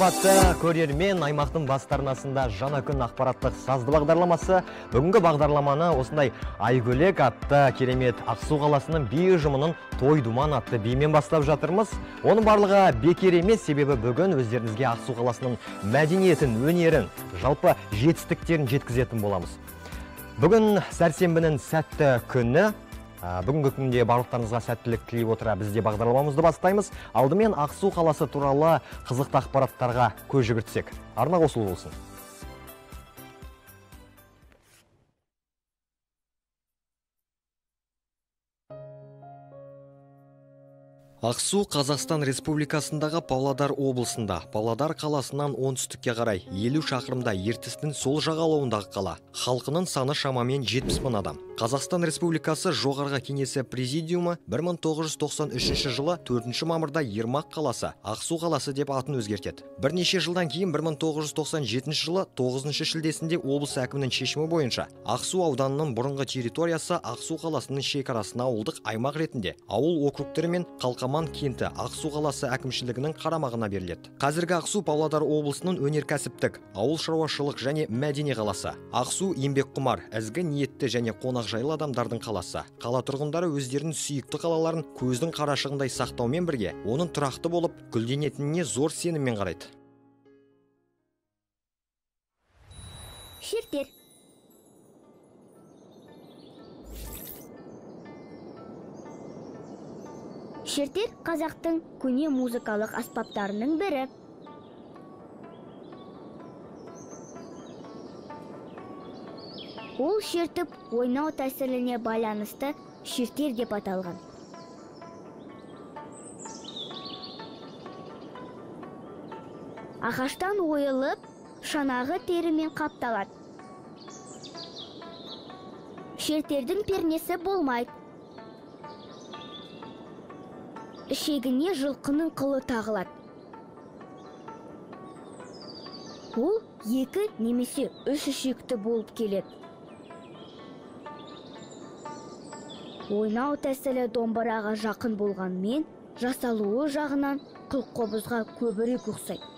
Қымбатты көрермен, аймақтың бастарнасында жаңа күн ақпараттық сазды бағдарламасы. Бүгінгі бағдарламаны осындай Айгөлек атты керемет Ақсу қаласының би ұжымының Той Думан атты бимен бастап жатырмыз. Оның барлығы бекер емес, себебі бүгін өздеріңізге Ақсу қаласының мәдениетін, өнерін, жалпы жетістіктерін жеткізетін боламыз. Бүгін сәрсенбінің сәтті күні. Бүгінгі күнде барлықтарыңызға сәттілік тілей отыра бізде бағдарламамызды бастаймыз. Алдымен Ақсу қаласы туралы қызықты ақпараттарға көз жүгіртсек. Арна қосылу болсын. Ақсу Қазақстан Республикасындағы Павлодар облысында, Павлодар қаласынан оңтүстікке қарай 50 шақырымда ертістің сол жағалауындағы қала. Халқының саны шамамен 70 мың адам. Қазақстан Республикасы Жоғарғы Кеңесі Президиумы 1993 жылы 4 мамырда Ермак қаласы, Ақсу қаласы деп атын өзгертеді. Бірнеше жылдан кейін 1997 жылы 9 шілдесінде облыс әкімінің шешімі бойынша Ақсу ауданының бұрынғы территориясы Ақсу қаласының шекарасына ауылдық аймақ ретінде ауыл округтері мен Қалқаман кенті Ақсу қаласы әкімшілігінің қарамағына беріледі. Қазіргі Ақсу Павлодар облысының өнеркәсіптік, ауыл шаруашылық және мәдени қаласы. Ақсу еңбекқұмар, ізгі ниетті және қонақжайлы адамдардың қаласы. Қала тұрғындары өздерінің сүйікті қалаларын көздің қарашығындай сақтаумен бірге, оның тұрақты болып, гүлденетініне зор сеніммен қарайды. Шертер. Шертер қазақтың көне музыкалық аспаптарының бірі. Ол шертіп ойнау тәсіліне байланысты шертер деп аталған. Ағаштан ойылып, шанағы терімен қапталады. Шертердің пернесі болмайды. Ішегіне жылқының қылы тағылады. Ол 2 немесе 3 ішекті болып келеді. Ойнау тәсілі домбыраға жақын болғанмен, жасалуы жағынан қылқобызға көбірек ұқсайды.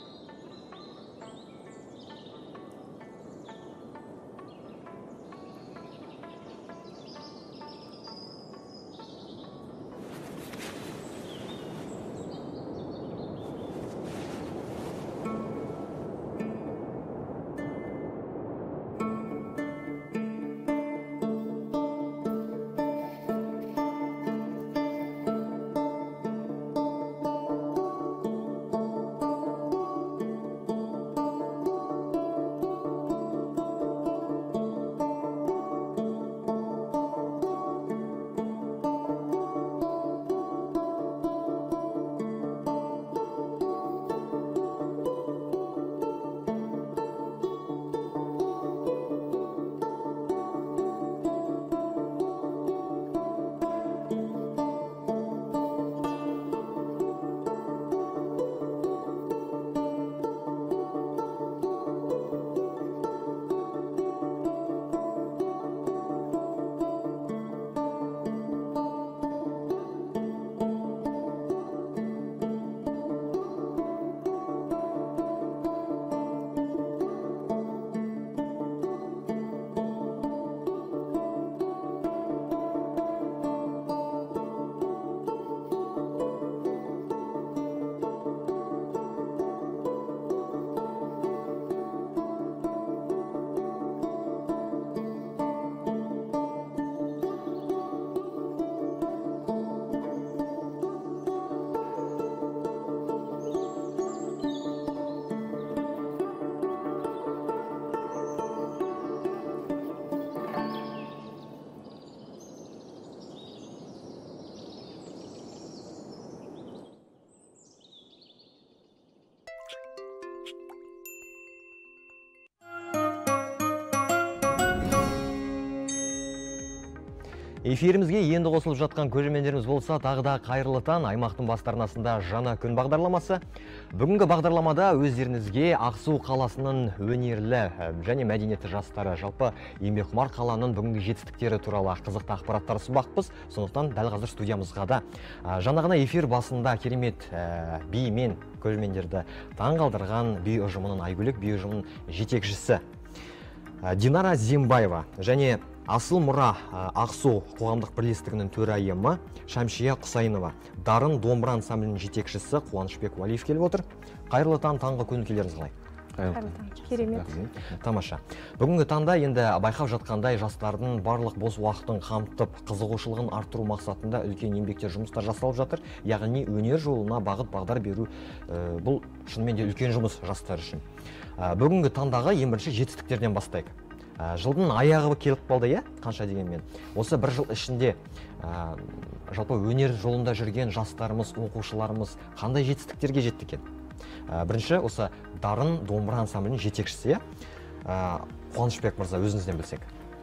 Эфирімізге енді қосылып жатқан көрермендеріміз болса, тағы да қайырлы таң. Аймақтың басты арнасында жаңа күн бағдарламасы. Бүгінгі бағдарламада өздеріңізге Ақсу қаласының өнерлі және мәдениетті жастары, жалпы еңбекқұмар қаланың бүгінгі жетістіктері туралы қызықты ақпараттар ұсынбақпыз. Сондықтан дәл қазір студиямызға да жаңа ғана эфир басында керемет бимен көрермендерді таңғалдырған би ұжымының, Айгүлік би ұжымының жетекшісі Динара Зембаева және Асыл мұра Ақсу қоғамдық бірлестігінің төрайымы Шамшия Құсайынова, Дарын домбыра ансамблінің жетекшісі Қуанышбек Уалиев келіп отыр. Қайырлы таң, таңғы көңіл-күйлеріңіз қалай? Қайырлы таң, керемет. Тамаша. Бүгінгі таңда енді байқап жатқандай жастардың барлық бос уақытын қамтып, қызығушылығын арттыру мақсатында үлкен еңбекте жұмыстар жасалып жатыр. Яғни өнер жолына бағыт бағдар беру бұл шынымен де үлкен жұмыс жастар үшін. Бүгінгі таңдағы ең бірінші жетістіктерден бастайық. Жылдың аяғы келіп қалды, қанша дегенмен. Осы бір жыл ішінде жалпы өнер жолында жүрген жастарымыз, оқушыларымыз қандай жетістіктерге жетті екен? Бірінші осы Дарын домбыра ансамблінің жетекшісі Қуанышбек мырза, өзіңізден білсек.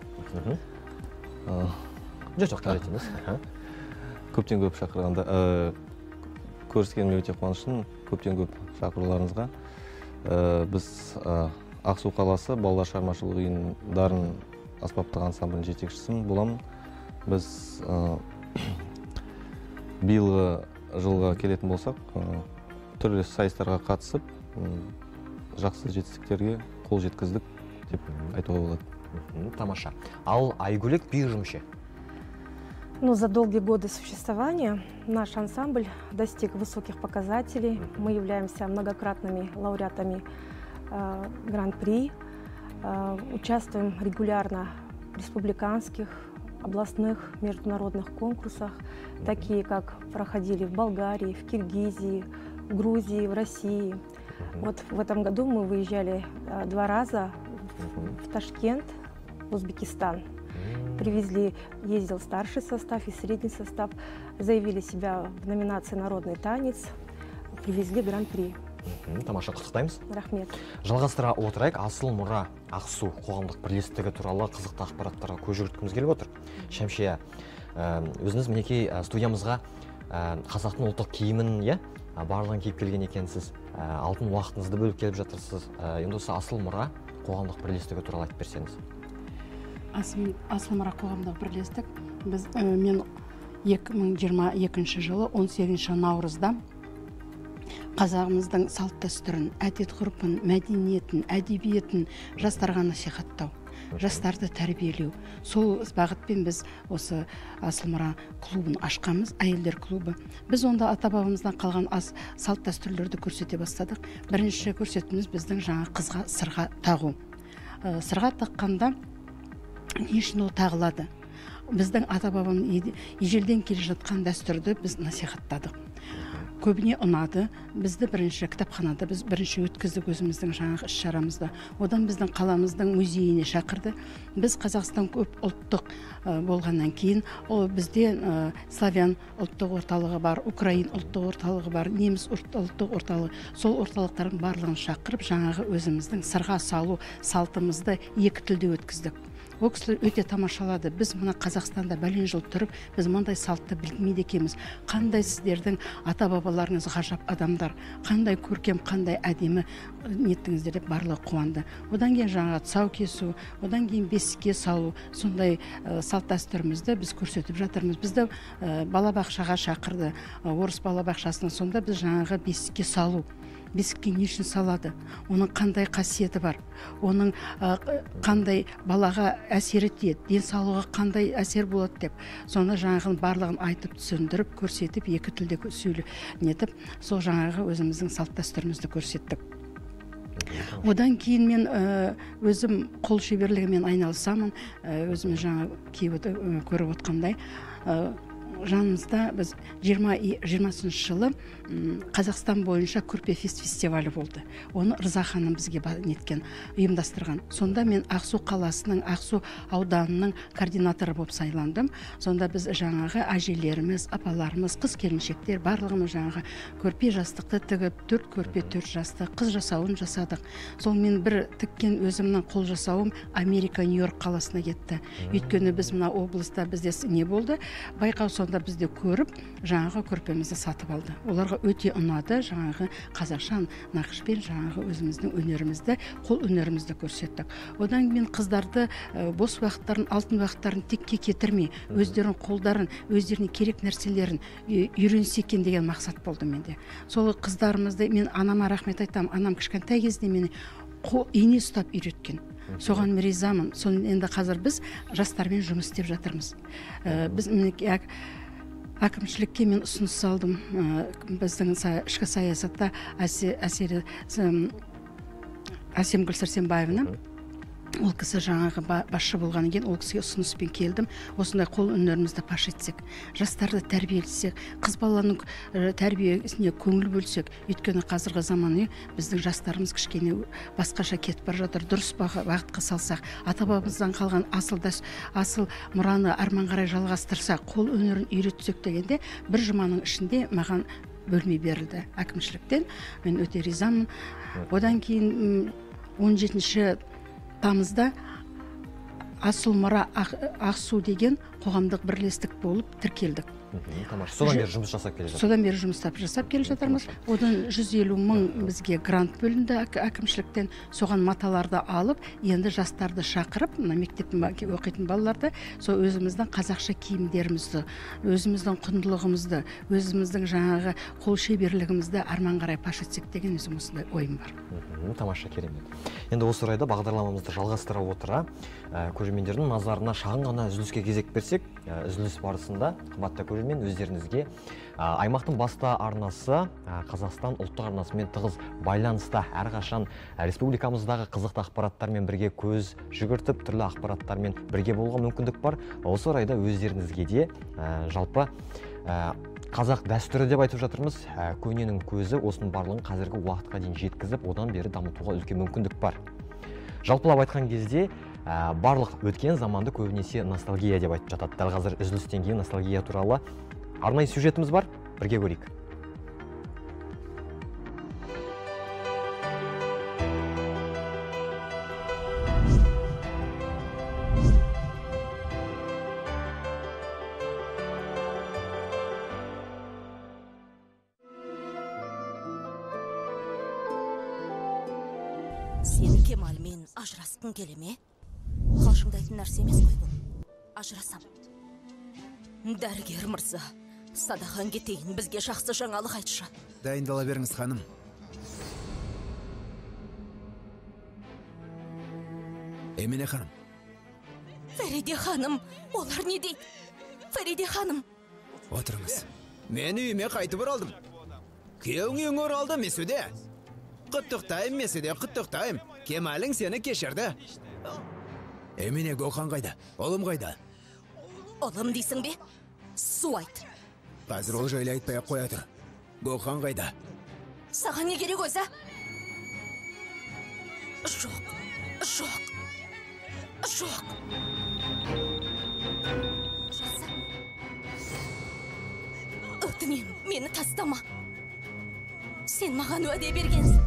Жоқ, қажет емес. Көптен көп шақырғанда, көріскеніме өте қуаныштымын, көптен көп шақыруларыңызға. Біз Ақсу қаласы балалар шығармашылық үйінің Дарын аспаптық ансамблінің жетекшісімін боламын. Біз биылғы жылға келетін болсақ, түрлі сайыстарға қатысып, жақсы жетістіктерге қол жеткіздік деп айтуға болады. Тамаша. Ал Айгүлік би ұжымы? За долгие годы существования наш ансамбль достиг высоких показателей. Мы являемся многократными лауреатами Гран-при, участвуем регулярно в республиканских, областных, международных конкурсах, такие как проходили в Болгарии, в Киргизии, в Грузии, в России. Вот в этом году мы выезжали 2 раза в Ташкент, в Узбекистан. Ездил старший состав и средний состав, заявили себя в номинации «Народный танец», привезли Гран-при. Тамаша, құттықтаймыз. Рахмет. Жалғастыра отырайық, Асыл мұра Ақсу қоғамдық бірлестігі туралы қызықты ақпараттарға көз жүгірткіміз келіп отыр. Шәмшия, өзіңіз мінекей студиямызға қазақтың ұлттық киімін барлығын киіп келген екенсіз, алтын уақытыңызды бөліп келіп жатырсыз. Енді осы Асыл мұра қоғамдық бірлестігі туралы айтып берсеңіз. Асыл мұра қоғамдық бірлестік, мен 2022 жылы 18 наурызда қазағымыздың салт дәстүрін, әдет-ғұрпын, мәдениетін, әдебиетін жастарға насихаттау, жастарды тәрбиелеу. Сол бағытпен біз осы Асыл мұра клубын ашқанбыз, әйелдер клубы. Біз онда ата-бабамыздан қалған салт дәстүрлерді көрсете бастадық. Бірінші көрсетіміз біздің жаңа қызға сырға тағу. Сырға таққанда не үшін ол тағылады? Біздің ата-бабамыз ежелден келе жатқан дәстүрді біз насихаттадық. Көбіне ұнады. Бізді бірінші кітапханада біз бірінші өткіздік өзіміздің жаңағы іс-шарамызды. Одан біздің қаламыздың музейіне шақырды. Біз Қазақстан көп ұлттық болғаннан кейін, бізде славян ұлттық орталығы бар, украин ұлттық орталығы бар, неміс ұлттық орталығы. Сол орталықтардың барлығын шақырып, жаңағы өзіміздің сырға салу салтымызды 2 тілде өткіздік. Ол кісілер өте тамашалады. Біз мына Қазақстанда бәлен жыл тұрып, біз мындай салтты білмейді екенбіз. Қандай сіздердің ата-бабаларыңыз ғажап адамдар, қандай көркем, қандай әдемі ниеттіңіздер деп барлығы қуанды. Одан кейін жаңа тұсау кесу, одан кейін бесікке салу, сондай салт дәстүрімізді біз көрсетіп жатырмыз. Бізді балабақшаға шақырды, орыс балабақшасына, сонда біз жаңағы бесікке салу. Бесікке не үшін салады? Оның қандай қасиеті бар? Оның қандай балаға әсер етеді? Денсаулығы қандай әсер болады деп. Сонда жаңағын барлығын айтып, түсіндіріп, көрсетіп, 2 тілде сөйлетіп, сол жаңағы өзіміздің салт дәстүрімізді көрсеттік. Одан кейін мен өзім қол шеберлігімен айналысамын. Өзім жаңа көріп отқандай. жанымызда біз 20-шы жылы Қазақстан бойынша көрпе фестивалі болды. Оны Рыза ханым бізге неткен, ұйымдастырған. Сонда мен Ақсу қаласының, Ақсу ауданының координаторы болып сайландым. Сонда біз жаңағы әжелеріміз, апаларымыз, қыз келіншектер барлығымыз жаңағы көрпе жастықты тігіп, 4 көрпе 4 жастық қыз жасауын жасадық. Сол мен бір тіккен өзімнің қол жасауым Америка, Нью-Йорк қаласына кетті. Өйткені біз мына облыста бізде не болды? Байқау, сонда бізде көріп, жаңағы көрпемізді сатып алды. Оларға өте ұнады, жаңағы қазақша нақышпен жаңағы өзіміздің өнерімізді, қол өнерімізді көрсеттік. Одан мен қыздарды бос уақыттарын, алтын уақыттарын текке кетірмей, өздерінің қолдарын, өздеріне керек нәрселерін үйренсе екен деген мақсат болды менде. Сол қыздарымызды мен анама рахмет айтамын. Анам кішкентай кезде мені ине ұстап үйреткен. Соған ризамын. Соны енді қазір біз жастармен жұмыс істеп жатырмыз. Біз әкімшілікке мен ұсыныс салдым. Біздің ішкі саясатта Әсемгүл Сәрсенбаевна, ол кісі жаңағы басшы болғаннан кейін ол кісіге ұсыныспен келдім. Осындай қол өнерімізді паш етсек, жастарды тәрбиелесек, қыз баланың тәрбиесіне көңіл бөлсек, өйткені қазіргі заманы біздің жастарымыз кішкене басқаша кетіп бара жатыр. Дұрыс бағытқа салсақ, ата-бабамыздан қалған асыл мұраны арман қарай жалғастырсақ, қол өнерін үйретсек дегенде бір жұманың ішінде маған бөлме берілді әкімшіліктен. Мен өте ризамын. Одан кейін 17 тамызда Асыл мұра Ақсу деген қоғамдық бірлестік болып тіркелдік. Содан бері жұмыс жасап келе жатырмыз. Содан бері жұмыстап жасап келе жатырмыз. Одан 150 000 бізге грант бөлінді әкімшіліктен. Соған маталарды алып, енді жастарды шақырып, мектепте оқитын балаларды, сол өзіміздің қазақша киімдерімізді, өзіміздің құндылығымызды, өзіміздің жаңағы қол шеберлігімізді арман қарай паш етсек деген өзім осындай ойым бар. Тамаша, керемет. Енді осы орайда бағдарламамызды жалғастыра отыра, көрермендердің назарына шағын ғана үзіліске кезек берсек, үзіліс барысында қымбатты көрермен өздеріңізге аймақтың басты арнасы Қазақстан ұлттық арнасымен тығыз байланыста, әрқашан республикамыздағы қызықты ақпараттармен бірге көз жүгіртіп, түрлі ақпараттармен бірге болуға мүмкіндік бар. Осы орайда өздеріңізге де жалпы қазақ дәстүрі деп айтып жатырмыз, көненің көзі, осының барлығын қазіргі уақытқа дейін жеткізіп, одан бері дамытуға үлкен мүмкіндік бар. Жалпылап айтқан кезде барлық өткен заманды көбінесе ностальгия деп айтып жатады. Дәл қазір үзілістен кейін ностальгия туралы арнайы сюжетіміз бар, бірге көрейік. Сен Кемалмен ажырасқың келе ме? Қалжыңдайтын нәрсе емес қой бұл. Ажырасам. Дәрігер мырза, садақаң кетейін, бізге жақсы жаңалық айтшы. Дайындала беріңіз, ханым. Еміне ханым. Фариде ханым, олар не дейді? Фариде ханым. Отырыңыз. Мен үйіме қайтып оралдым. Күйеуің оралды Месуде. Құттықтайым Месуде, құттықтайым. Кемалің сені кешірді. Еміне Гоқан қайда? Олым қайда? Олым дейсің бе? Су айт. Қазір ол жайлы айтпай қоя тұр. Гоқан қайда? Саған не керек өзі? Жоқ, жоқ, жоқ. Жаса. Өтінем, мені тастама. Сен маған уәде бергенсің.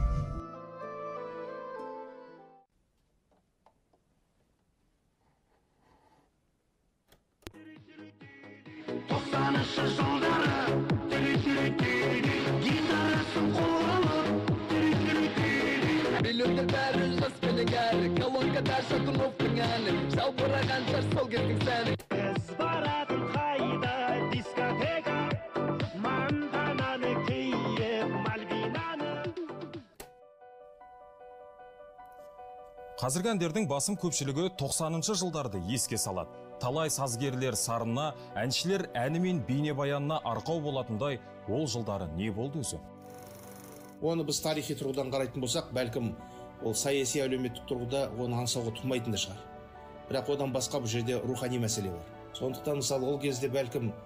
Қазіргі әндердің басым көпшілігі 90-шы жылдарды еске салады. Талай сазгерлер сарынына, әншілер әні мен бейнебаянына арқау болатындай ол жылдары не болды өзі? Оны біз тарихи тұрғыдан қарайтын болсақ, бәлкім ол саяси әлеуметтік тұрғыда оны аңсауға тұрмайтын да шығар. Бірақ одан басқа бұл жерде рухани мәселе бар. Сондықтан мысалы ол кезде бәлкім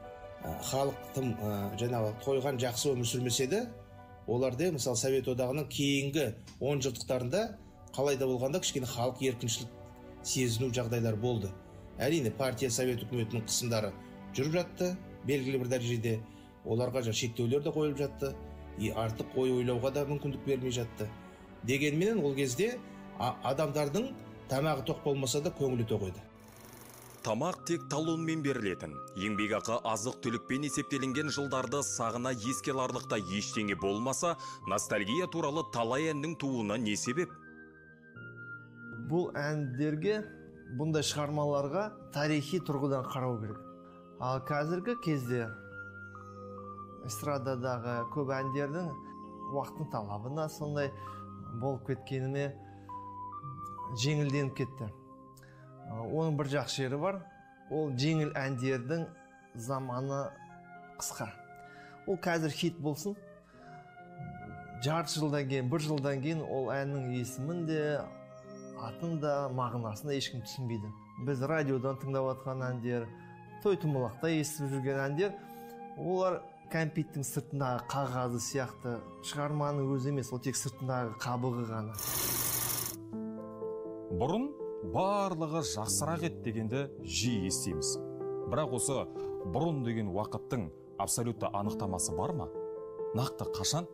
халық тым жаңағы тойған жақсы өмір сүрмесе де, оларда мысалы Совет одағының кейінгі 10 жылдықтарында қалайда болғанда кішкене халық еркіншілік сезіну жағдайлар болды. Әрине партия Совет үкіметінің қысымдары жүріп жатты, белгілі бір дәрежеде оларға шектеулер де қойылып жатты, артық ой ойлауға да мүмкіндік бермей жатты. Дегенменен ол кезде адамдардың тамағы тоқ болмаса да көңілі тоқ еді. Тамақ тек талонмен берілетін, еңбекақы азық-түлікпен есептелінген жылдарды сағына еске аларлықта ештеңе болмаса, ностальгия туралы талай әннің тууына не себеп? Бұл әндерге, бұндай шығармаларға тарихи тұрғыдан қарау керек. Ал қазіргі кезде эстрададағы көп әндердің уақыттың талабына сондай болып кеткеніне жеңілденіп кетті. Оның бір жақсы жері бар, ол жеңіл әндердің заманы қысқа. Ол қазір хит болсын, жарты жылдан кейін, бір жылдан кейін ол әннің есімін де, атын да, мағынасын да ешкім түсінбейді. Біз радиодан тыңдап жатқан әндер, той-томалақта естіп жүрген әндер, олар кәмпиттің сыртындағы қағазы сияқты, шығарманың өзі емес, ол тек сыртындағы қабығы ғана. Бұрын барлығы жақсырақ еді дегенді жиі естиміз. Бірақ осы бұрын деген уақыттың абсолютті анықтамасы бар ма? Нақты қашан?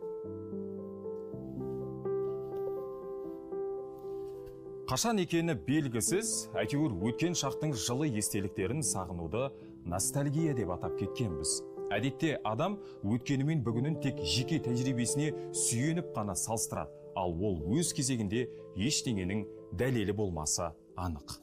Қашан екені белгісіз, әйтеуір өткен шақтың жылы естеліктерін сағынуды ностальгия деп атап кеткенбіз. Әдетте адам өткенімен бүгінін тек жеке тәжірибесіне сүйеніп қана салыстырады, ал ол өз кезегінде ештеңенің дәлелі болмасы анық.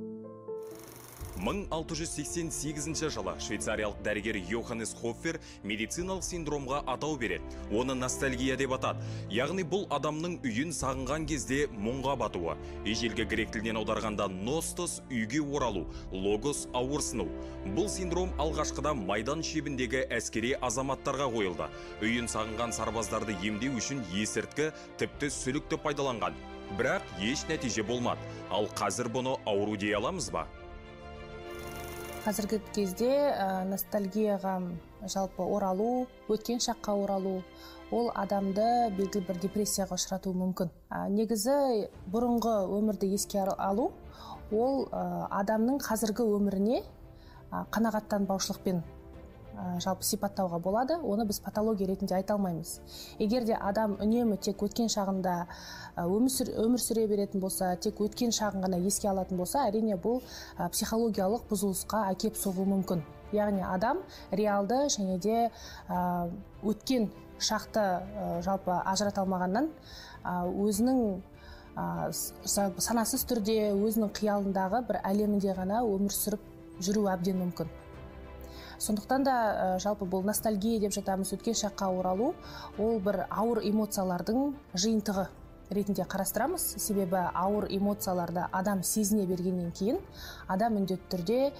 1688 жылы швейцариялық дәрігер Йоханнес Хоффер медициналық синдромға атау береді. Оны ностальгия деп атады. Яғни бұл адамның үйін сағынған кезде мұңға батуы. Ежелгі грек тілінен аударғанда ностос үйге оралу, логос ауырсыну. Бұл синдром алғашқыда майдан шебіндегі әскери азаматтарға қойылды. Үйін сағынған сарбаздарды емдеу үшін есірткі, тіпті сүлікті пайдаланған. Бірақ еш нәтиже болмады. Ал қазір бұны ауру дей аламыз ба? Қазіргі кезде ностальгияға жалпы оралу, өткен шаққа оралу, ол адамды белгілі бір депрессияға ұшыратуы мүмкін. Негізі бұрынғы өмірді еске алу, ол адамның қазіргі өміріне қанағаттанбаушылықпен жалпы сипаттауға болады, оны біз патология ретінде айта алмаймыз. Егер де адам үнемі тек өткен шағында өмір сүре беретін болса, тек өткен шағын ғана еске алатын болса, әрине бұл психологиялық бұзылысқа әкеп соғуы мүмкін. Яғни адам реалды және де өткен шақты жалпы ажырата алмағаннан өзінің санасыз түрде өзінің қиялындағы бір әлемінде ғана өмір сүріп жүру әбден мүмкін. Сондықтан да жалпы бұл ностальгия деп жатамыз, өткен шаққа оралу, ол бір ауыр эмоциялардың жиынтығы ретінде қарастырамыз. Себебі ауыр эмоцияларды адам сезіне бергеннен кейін, адам міндетті түрде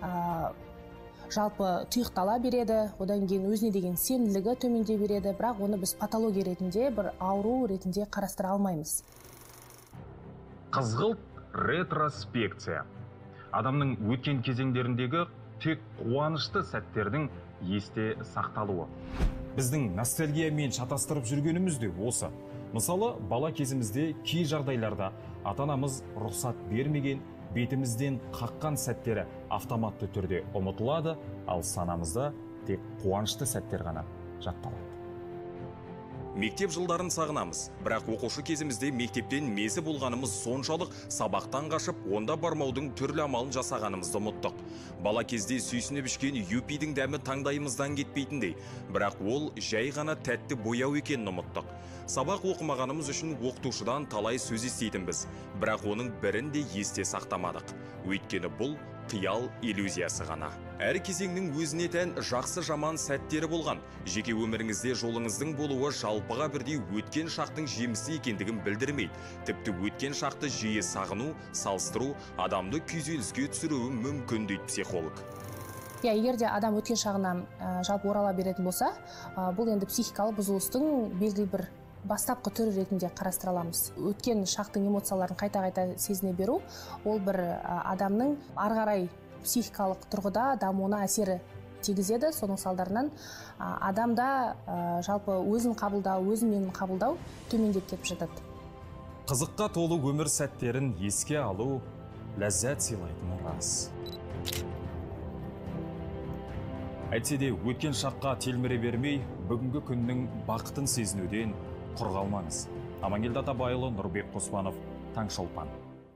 жалпы тұйықтала береді, одан кейін өзіне деген сенімділігі төмендей береді, бірақ оны біз патология ретінде, бір ауру ретінде қарастыра алмаймыз. Қызғылт ретроспекция. Адамның өткен кезеңдеріндегі тек қуанышты сәттердің есте сақталуы. Біздің ностальгиямен шатастырып жүргеніміз де осы. Мысалы, бала кезімізде кей жағдайларда ата-анамыз рұқсат бермеген, бетімізден қаққан сәттері автоматты түрде ұмытылады, ал санамызда тек қуанышты сәттер ғана жатталады. Мектеп жылдарын сағынамыз, бірақ оқушы кезімізде мектептен мезі болғанымыз соншалық сабақтан қашып, онда бармаудың түрлі амалын жасағанымызды ұмыттық. Бала кезде сүйсініп ішкен юпидің дәмі таңдайымыздан кетпейтіндей, бірақ ол жай ғана тәтті бояу екенін ұмыттық. Сабақ оқымағанымыз үшін оқытушыдан талай сөз естейтінбіз, бірақ оның бірін де есте сақтамадық. Өйткені бұл қиял иллюзиясы ғана. Әр кезеңнің өзіне тән жақсы жаман сәттері болған. Жеке өміріңізде жолыңыздың болуы жалпыға бірдей өткен шақтың жемісі екендігін білдірмейді. Тіпті өткен шақты жиі сағыну, салыстыру адамды күйзеліске түсіруі мүмкін дейді психолог. Егер де адам өткен шағынан жалпы орала беретін болса, бұл енді психикалық бұзылыстың белгілі бір бастапқы түрі ретінде қарастыра аламыз. Өткен шақтың эмоцияларын қайта-қайта сезіне беру, ол бір адамның ары қарай психикалық тұрғыда дамуына әсері тигізеді. Соның салдарынан адамда жалпы өзін қабылдау, өзін қабылдау төмендеп кетіп жатады. Қызыққа толы өмір сәттерін еске алу ләззат сыйлайтыны рас. Әйтсе де өткен шаққа телміре бермей, бүгінгі күннің бақытын сезінуден құр қалмаңыз. Амангелді Атабайұлы, Нұрбек Қоспанов, Таңшолпан.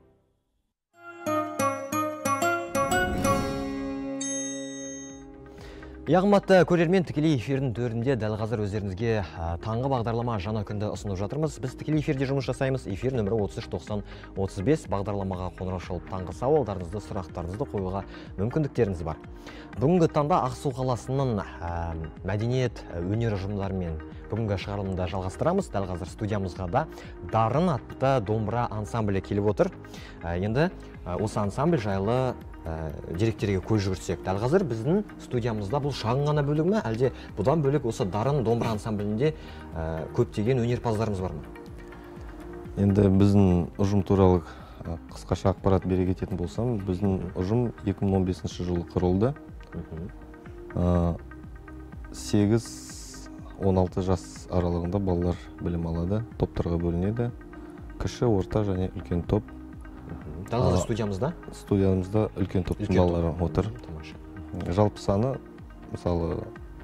Яғыматты көрермен, тікелей эфирдің төрінде дәл қазір өздеріңізге таңғы бағдарлама жаңа күнді ұсынып жатырмыз. Біз тікелей эфирде жұмыс жасаймыз. Эфир нөмірі 33-90-35 бағдарламаға қоңырау шалып таңғы сауалдарыңызды, сұрақтарыңызды қоюға мүмкіндіктеріңіз бар. Бүгінгі таңда Ақсу қаласының мәдениет, өнер ұжымдарымен бүгінгі шығарылымды жалғастырамыз. Дәл қазір студиямызға да Дарын атты домбыра ансамблі келіп отыр. Енді осы ансамбль жайлы деректерге көз жүгіртсек, дәл қазір біздің студиямызда бұл шағын ғана бөлік ме, әлде бұдан бөлек осы Дарын домбыра ансамблінде көптеген өнерпаздарымыз бар ма? Енді біздің ұжым туралы қысқаша ақпарат бере кететін болсам, біздің ұжым 2015 жылы құрылды. 8-16 жас аралығында балалар білім алады, топтарға бөлінеді. Кіші, орта және үлкен топ. Дәл қазір студиямызда? Студиямызда үлкен топтың балалары отыр. Жалпы саны, мысалы,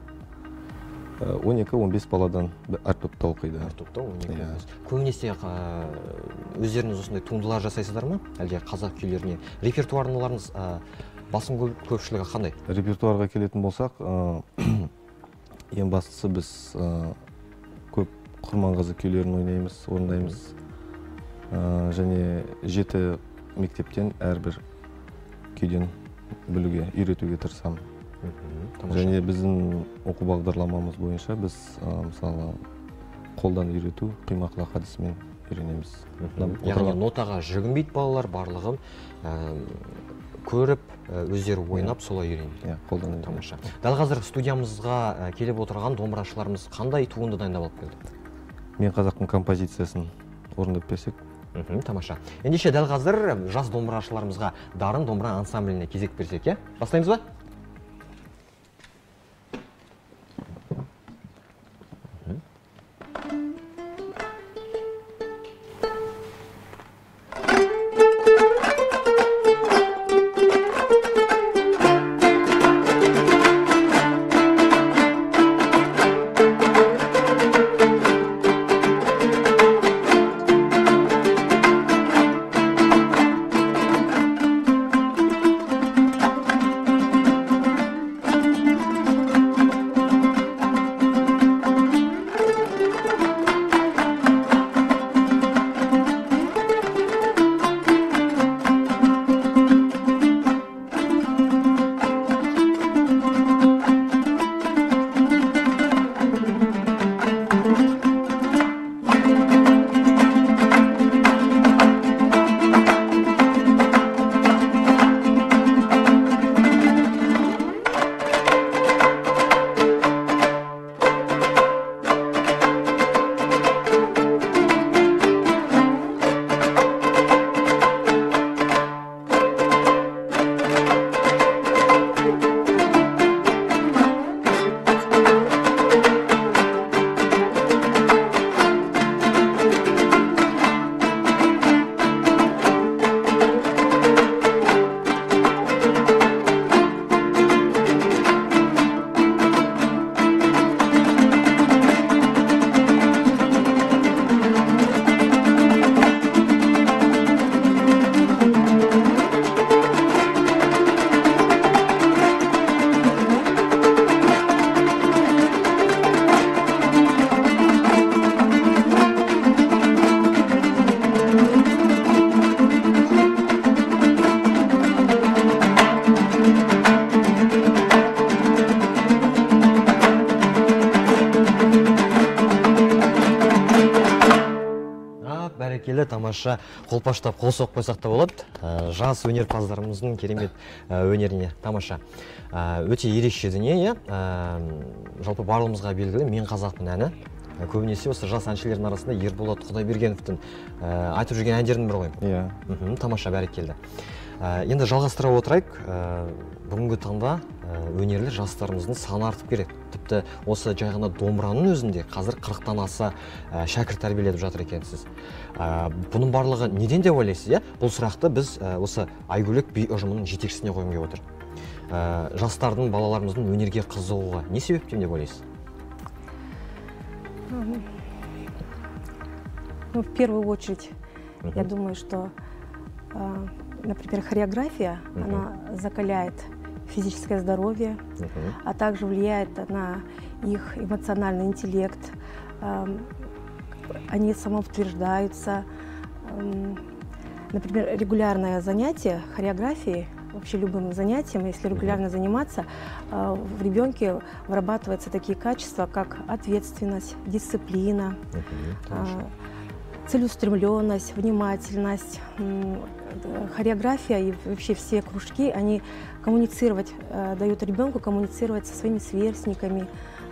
12-15 баладан әр топта оқиды. Әр топта 12-15. Көбінесе өздеріңіз осындай туындылар жасайсыздар ма? Әлде қазақ күйлеріне? Репертуарларыңыз басым көпшілігі қандай? Репертуарға келетін болсақ, ең бастысы біз көп Құрманғазы күйлерін ойнаймыз, орындаймыз. Және 7 мектептен әрбір күйден білуге, үйретуге тырысамын. Және біздің оқу бағдарламамыз бойынша біз мысалы қолдан үйрету, қимақлақ әдісімен үйренеміз. Яғни нотаға жүгінбейді балалар, барлығын көріп, өздері ойнап, солай үйренеді. Қолдан тамаша. Дәл қазір студиямызға келіп отырған домбырашыларымыз қандай туынды дайындап алып келді? Мен қазақтың композициясын орындап берсек. Тамаша. Ендеше дәл қазір жас домбырашыларымызға Дарын домбыра ансамбліне кезек берсек, бастаймыз ба? бәрекелі, тамаша, қолпаштап қол соғып қойсақ та болады. Жас өнерпаздарымыздың керемет өнеріне тамаша. Өте ерекше дүние, жалпы барлығымызға белгілі "Мен қазақпын" әні. Көбінесе осы жас әншілердің арасында Ерболат Құдайбергеновтың айтып жүрген әндердің бірі ғой. Иә. Тамаша, бәрекелді. Енді жалғастыра отырайық, бүгінгі таңда өнерлі жастарымыздың саны артып келеді. Тіпті осы жай ғана домбыраның өзінде қазір 40-тан аса шәкірт тәрбиелетіп жатыр екенсіз. Бұның барлығы неден деп ойлайсыз, иә? Бұл сұрақты біз осы Айгөлек би ұжымының жетекшісіне қойғым келіп отыр. Жастардың, балаларымыздың өнерге қызығуға не себептен деп ойлайсыз? Ну, в первую очередь, я думаю, что, например, хореография, она закаляет физическое здоровье, а также влияет на их эмоциональный интеллект. Они самоутверждаются. Например, регулярное занятие хореографией, вообще любым занятием, если регулярно заниматься, в ребенке вырабатываются такие качества, как ответственность, дисциплина, целеустремленность, внимательность. Хореография и вообще все кружки, они дают ребенку коммуницировать со своими сверстниками,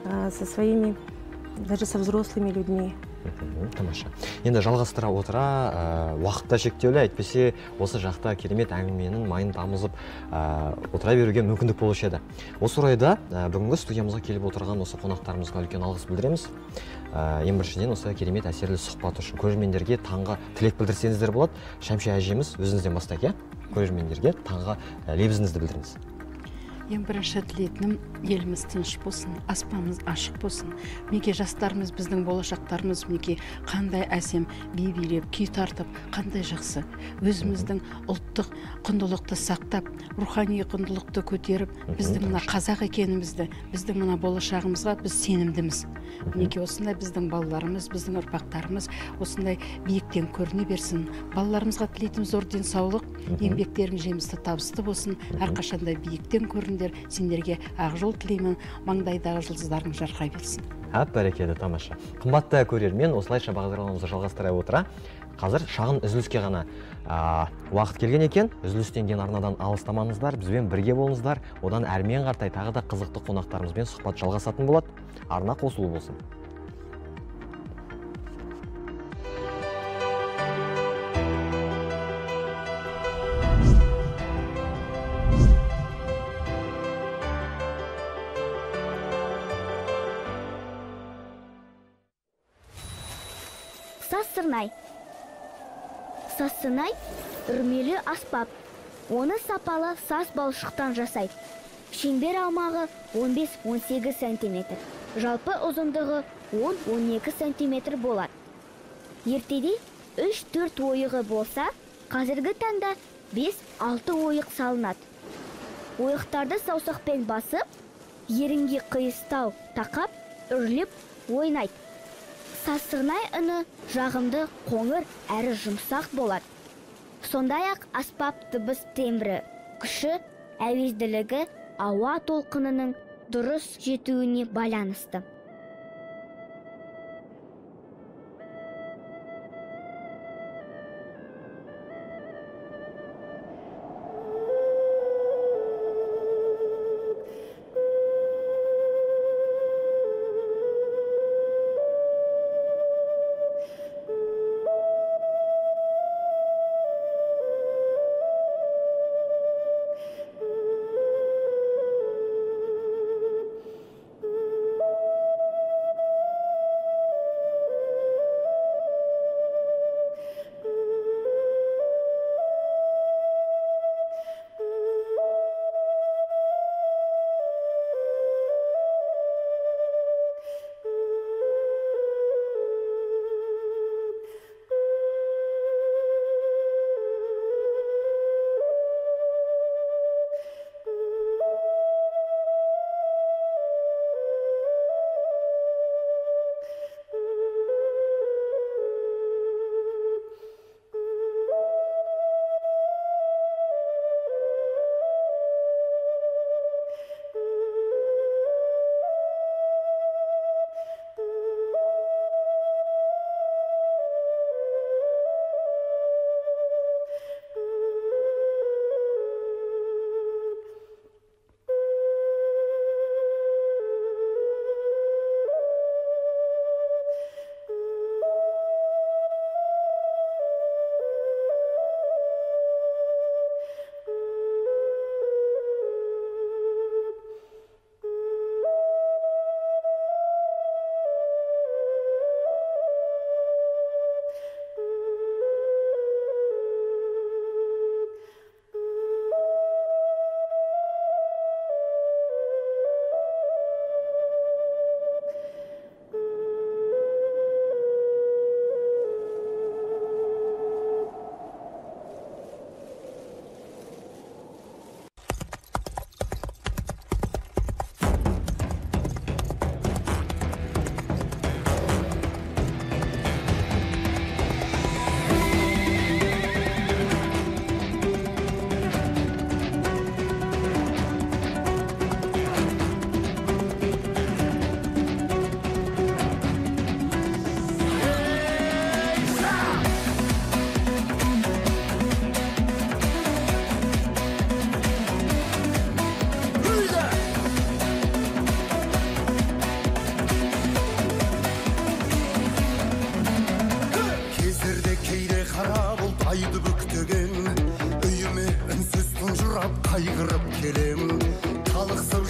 даже со взрослыми людьми. Тамаша. Енді жалғастыра отыра, уақытта шектеулі, әйтпесе осы жақта керемет әңгіменің майын тамызып отыра беруге мүмкіндік болушы еді. Осы орайда бүгінгі студиямызға келіп отырған осы қонақтарымызға үлкен алғыс білдіреміз. Ең біріншіден осы керемет әсерлі сұхбат үшін көрермендерге таңғы тілек білдірсеңіздер болады. Шәмші әжеміз, өзіңізден бастайық, көрермендерге таңғы лебізіңізді білдіріңіз. Ең бірінші тілейтінім еліміз тыныш болсын, аспанымыз ашық болсын. Мінекей жастарымыз, біздің болашақтарымыз мінекей қандай әсем би билеп, күй тартып, қандай жақсы. Өзіміздің ұлттық құндылықты сақтап, рухани құндылықты көтеріп, біздің мына қазақ екенімізді, біздің мына болашағымызға біз сенімдіміз. Мінекей осындай біздің балаларымыз, біздің ұрпақтарымыз осындай биіктен көріне берсін. Балаларымызға тілейтін зор денсаулық, еңбектерің жемісті табысты болсын, әрқашанда биіктен көріңдер. Сендерге ақ жол тілеймін, маңдайдағы жұлдыздарың жарқырай берсін. Бәрекелді, тамаша. Қымбатты көрермен, осылайша бағдарламамызды жалғастыра отыра, қазір шағын үзіліске ғана уақыт келген екен. Үзілістен кейін арнадан алыстамаңыздар, бізбен бірге болыңыздар. Одан әрмен қартай тағы да қызықты қонақтарымызбен сұхбат жалғасатын болады. Арна қосылу болсын. Сазсырнай. Сазсырнай үрмелі аспап. Оны сапалы саз балшықтан жасайды. Шеңбер аумағы 15-18 сантиметр. Жалпы ұзындығы 10-12 сантиметр болады. Ертеде 3-4 ойығы болса, қазіргі таңда 5-6 ойық салынады. Ойықтарды саусақпен басып, ерінге қиыстау тақап, үрлеп ойнайды. Сазсырнай үні жағымды, қоңыр әрі жұмсақ болады. Сондай-ақ аспап дыбыс тембрі, күші, әуезділігі ауа толқынының дұрыс жетуіне байланысты.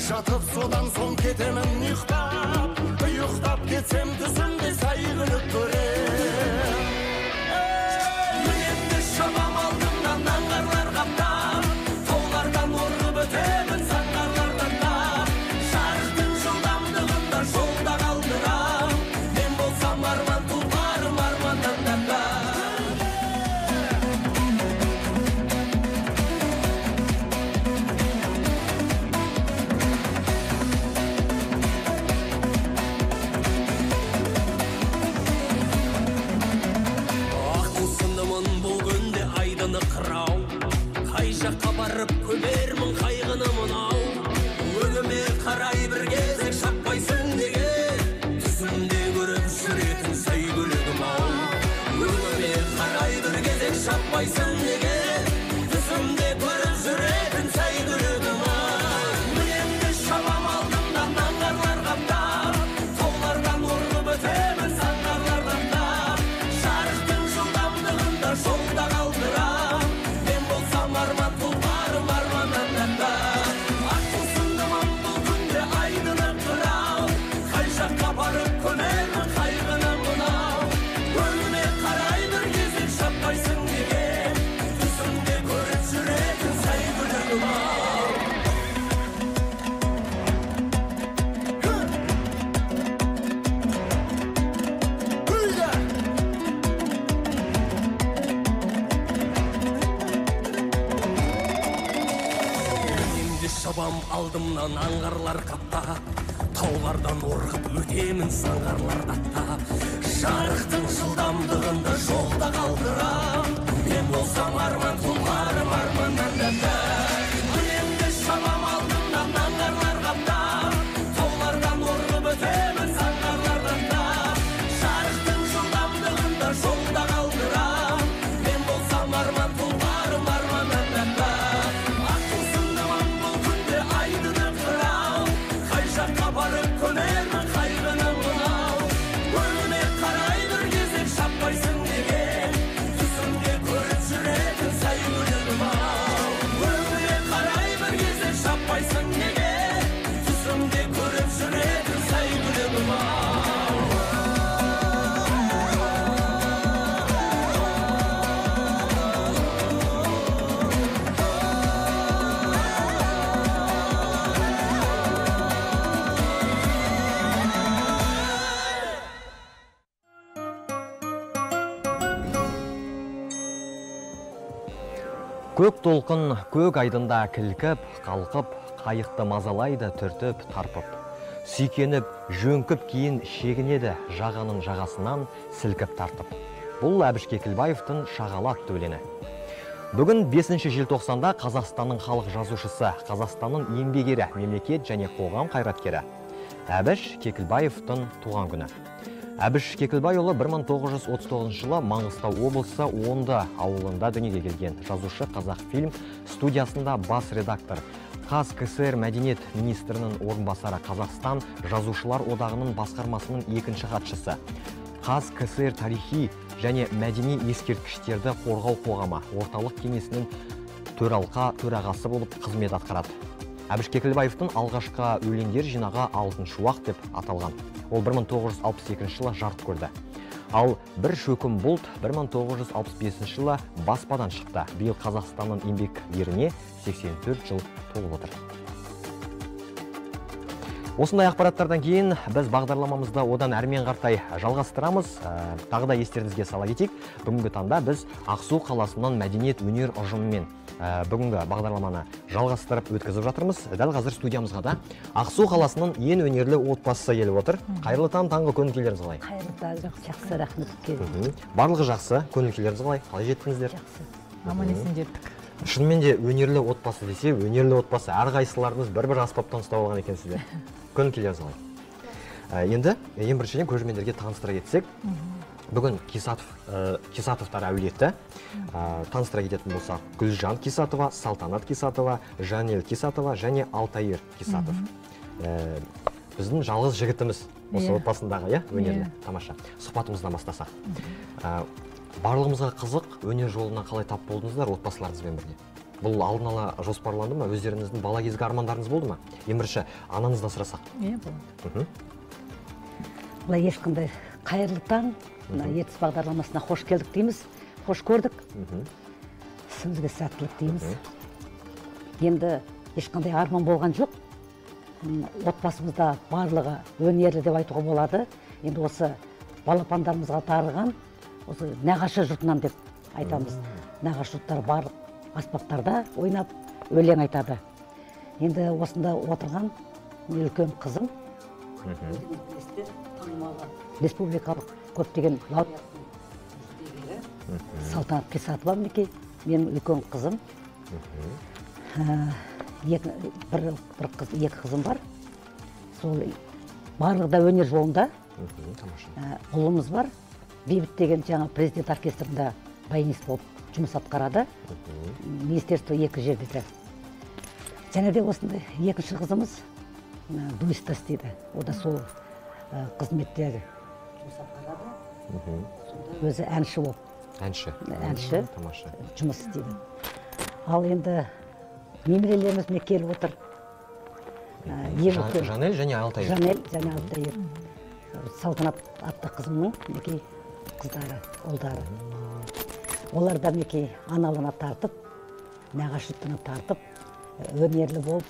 жатып содан соң кетемін ұйықтап, ұйықтап кетсем түсімде сәйгүлік көрем. Мінемді шабам алдымнан аңғарлар қаптап, таулардан орғып өтемін саңғарлардан да. Жарықтың жылдамдығында жолда қалдырам, мен болсам арман тұлғарым арманнан да. Қырау, қай жаққа барып көмермін қайғыны мынау. Өңіме қарай бір кезек шаппайсың неге, түсімде көріп жүретін сәйгүлігім ау. Өңіме қарай бір кезек шаппайсың неге, түсімде көріп жүретін сәйгүлігім ау. Мінемді шабам алдымнан аңғарлар қаптап, таулардан орғып өтемін саңғарлардан да. Жарықтың жылдамдығында жолда қалдырам, арман тұлғарым арманнан да. Аққусындымын бұл күнде айдыны қырау, қай жаққа барып көмермін қайғыны мынау. Өңіме қарай бір кезек шаппайсың неге, түсімде көріп жүретін сәйгүлігім ау. Шабам алдымнан аңғарлар қаптап, таулардан орғып өтемін саңғарлар аттап. Жарықтың жылдамдығында жолда қалдырам, мен болсам арман тұлғарым арманнан да. Мінемді шабам алдымнан аңғарлар қаптап, таулардан орғып өтемін саңғарлардан да. Жарықтың жылдамдығында жолда қалдырам, мен болсам арман тұлғарым арманнан да. Барып көнермін қайғыны мынау. Өңіме қарай бір кезек шаппайсың неге, түсімде көріп жүретін сәйгүлігім ау. Өңіме қарай бір кезек шаппайсың неге, түсімде көріп жүретін сәйгүлігім ау. Көк толқын көк айдында кілкіп, қалқып, қайықты мазалайды түртіп, тарпып. Сүйкеніп, жөнкіп кейін шегінеді жағаның жағасынан сілкіп тартып. Бұл Әбіш Кекілбаевтың Шағала атты өлеңі. Бүгін 5 желтоқсанда Қазақстанның халық жазушысы, Қазақстанның еңбек ері, мемлекет және қоғам қайраткері Әбіш Кекілбаевтың туған күні. Әбіш Кекілбайұлы 1939 жылы Маңғыстау облысы Онды ауылында дүниеге келген. Жазушы Қазақфильм студиясында бас редактор, КСР мәдениет министрінің орынбасары, Қазақстан жазушылар одағының басқармасының екінші хатшысы, КСР тарихи және мәдени ескерткіштерді қорғау қоғамы орталық кеңесінің төрағасы болып қызмет атқарады. Әбіш Кекілбаевтың алғашқы өлеңдер жинағы «Алтын шуақ» деп аталған. Ол 1962 жылы жарық көрді. Ал «Бір шөкім бұлт» 1965 жылы баспадан шықты. Биыл Қазақстанның еңбек еріне 84 жыл толып отыр. Осындай ақпараттардан кейін біз бағдарламамызды одан әрмен қартай жалғастырамыз. Тағы да естеріңізге сала кетейік. Бүгінгі таңда біз Ақсу қаласының мәдениет өнер ұжымымен бүгінгі бағдарламаны жалғастырып өткізіп жатырмыз. Дәл қазір студиямызға да Ақсу қаласының ең өнерлі отбасы келіп отыр. Қайырлы таң, таңғы көңіл-күйлеріңіз қалай? Қайырлы таң, жақсы, рахмет. Барлығы жақсы, көңіл-күйлеріңіз қалай? Қалай жеттіңіздер? Жақсы. Аман-есен жеттік. Шынымен де өнерлі отбасы десе, өнерлі отбасы әрқайсыларыңыз бір-бір аспаптан ұстап алған екенсіздер. Көңіл-күйлеріңіз қалай? Енді ең біріншіден көрермендерге таныстыра кетсек, бүгін Кисатовтар әулеті таныстыра кететін болса, Гүлжан Кисатова, Салтанат Кисатова, Жанел Кисатова және Алтайыр Кисатов. Біздің жалғыз жігітіміз осы отбасындағы, өнерлі, тамаша. Сұхбатымыздан бастасақ. Барлығымызға қызық, өнер жолына қалай тап болдыңыздар отбасыларыңызбен бірге? Бұл алдын ала жоспарланды ма? Өздеріңіздің бала кезгі армандарыңыз болды ма? Ең бірінші анаңыздан сұрасақ. Иә, болды. Бұлай ешқандай қайырлы таң, ертіс бағдарламасына қош келдік дейміз, қош көрдік. Ісімізге сәттілік дейміз. Енді ешқандай арман болған жоқ. Отбасымызда барлығы өнерлі деп айтуға болады. Енді осы балапандарымызға тарыған, осы нағашы жұртынан деп айтамыз. Нағашы жұрттар барлық аспаптарда ойнап, өлең айтады. Енді осында отырған үлкен қызым, республикалық көптеген лауреаттың жүлдегері Салтанат Қисатова мінекей, менің үлкен қызым. Екі қызым бар. Сол барлығы да өнер жолында. Ұлымыз бар. Бейбіт деген жаңа президент оркестрында баянист болып жұмыс атқарады. Министерство екі жерде. Және де осындай екінші қызымыз дуиста істейді. О да сол қызметте жұмыс атқарады. Өзі әнші болып. Әнші, жұмыс істейді. Ал енді немерелеріміз міне келіп отыр. Жанел және Алтайыр. Жанел және Алтайыр. Салтанат атты қызымның мінекей қыздары, ұлдары. Олар да мінекей аналығына тартып, нағашысына тартып, өнерлі болып,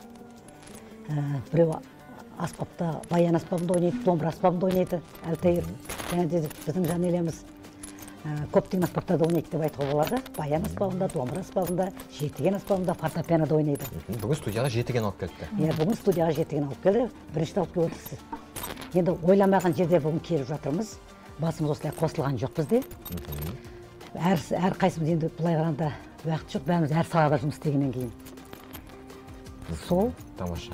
біреу аспапта, баян аспабында ойнайды, домбыра аспабында ойнайды, Алтайыр. Және де біздің Жанелеміз көптеген аспаптарда ойнайды деп айтуға болады. Баян аспабында, домбыра аспабында, жетіген аспабында, фортепианода ойнайды. Бүгін студияға жетіген алып келді. Бүгін студияға жетіген алып келді. Бірінші алып келіп отырсыз. Енді ойламаған жерде бүгін келіп жатырмыз. Басымыз осылай қосылған жоқ бізде. Әр қайсымыз енді бұлай қарағанда уақыт жоқ, бәріміз әр салада жұмыс істегеннен кейін. Сол. Тамаша.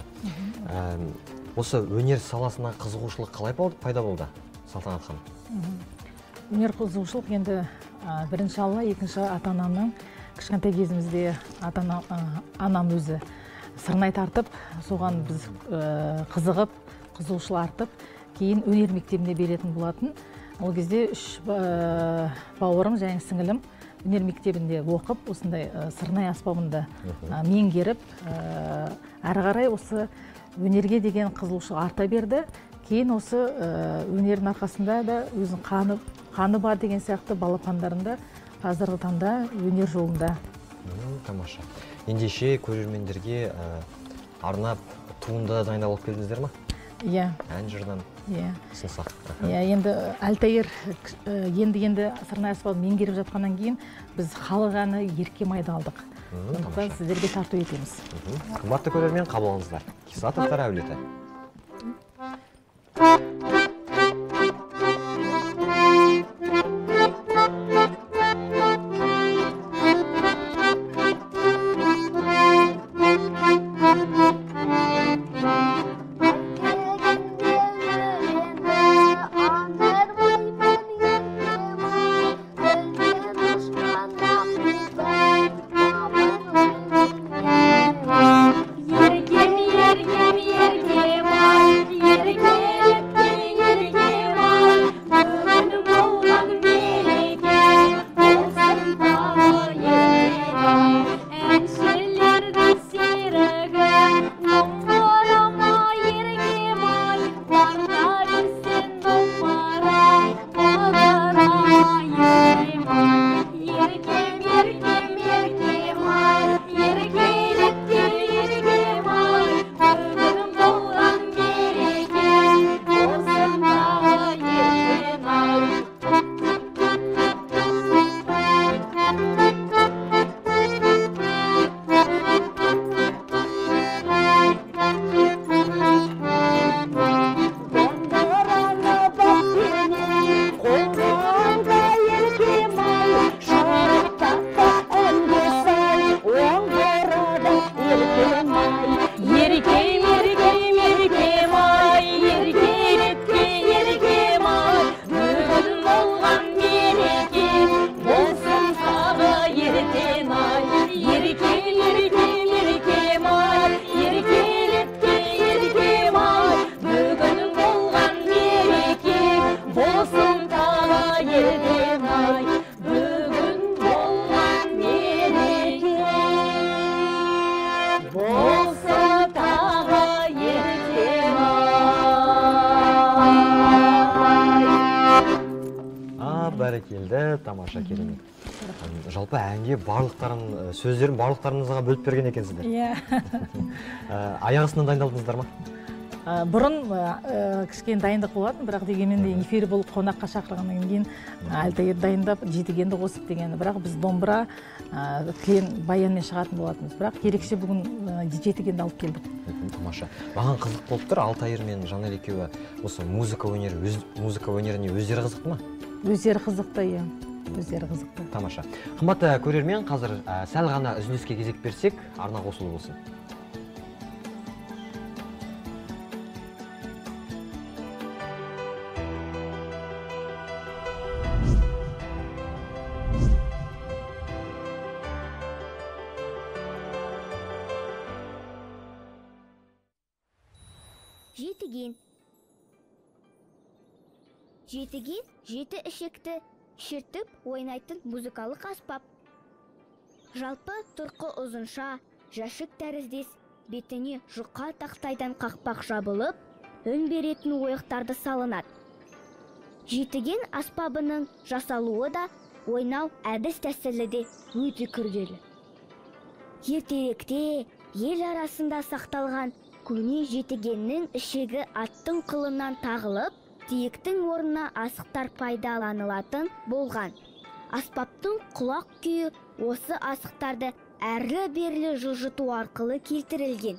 Осы өнер саласына қызығушылық қалай пайда болды, Салтанат ханым? Өнер қызығушылық енді бірінші алла, екінші ата-анамның кішкентай кезімізде анам өзі сырнай тартып, соған біз қызығып, қызығушылық артып, кейін өнер мектебіне беретін болатын. Ол кезде үш бауырым және сіңілім өнер мектебінде оқып, осындай сырнай аспабында меңгеріп, әрі қарай осы өнерге деген қызығушылық арта берді. Кейін осы өнердің арқасында да өзінің қаны бар деген сияқты балапандарында қазіргі таңда өнер жолында. Тамаша. Ендеше көрермендерге арнап туынды дайындалып келдіңіздер ма? Иә. Ән жырдан сынсақ. Енді Алтайыр енді сырнай аспабын меңгеріп жатқаннан кейін біз халық әні Ерке майды алдық. Сондықтан сіздерге тарту етеміз. Қымбатты көрермен, қабыл алыңыздар. Қисатовтар әулеті. Yergem, yergem, yergem бәрекелді, тамаша, керемет. Жалпы әнге барлықтарын, сөздерін барлықтарыңызға бөліп берген екенсіздер. Иә. Аяқ астынан дайындалдыңыздар ма? Бұрын кішкене дайындық болатын, бірақ дегенмен де эфир болып қонаққа шақырғаннан кейін Алтайыр дайындап, жетігенді қосып дегені. Бірақ біз домбыра, кілең баянмен шығатын болатынбыз. Бірақ ерекше бүгін жетігенді алып келдік. Тамаша. Маған қызық болып тұр, Алтайыр мен Жанел екеуі осы музыка өнеріне өздері қызықты ма? Өздері қызықты, иә. Өздері қызықты. Тамаша. Қымбатты көрермен, қазір сәл ғана үзіліске кезек берсек, арна қосылу болсын. Жетіген. Жетіген жеті ішекті шертіп ойнайтын музыкалық аспап. Жалпы тұрқы ұзынша, жәшік тәріздес, бетіне жұқа тақтайдан қақпақ жабылып, өн беретін ойықтарды салынады. Жетіген аспабының жасалуы да ойнау әдіс тәсілі де өте күрделі. Ертеректе ел арасында сақталған көне жетігеннің ішегі аттың қылынан тағылып, тиектің орнына асықтар пайдаланылатын болған. Аспаптың құлақ күйі осы асықтарды әрлі-берлі жылжыту арқылы келтірілген.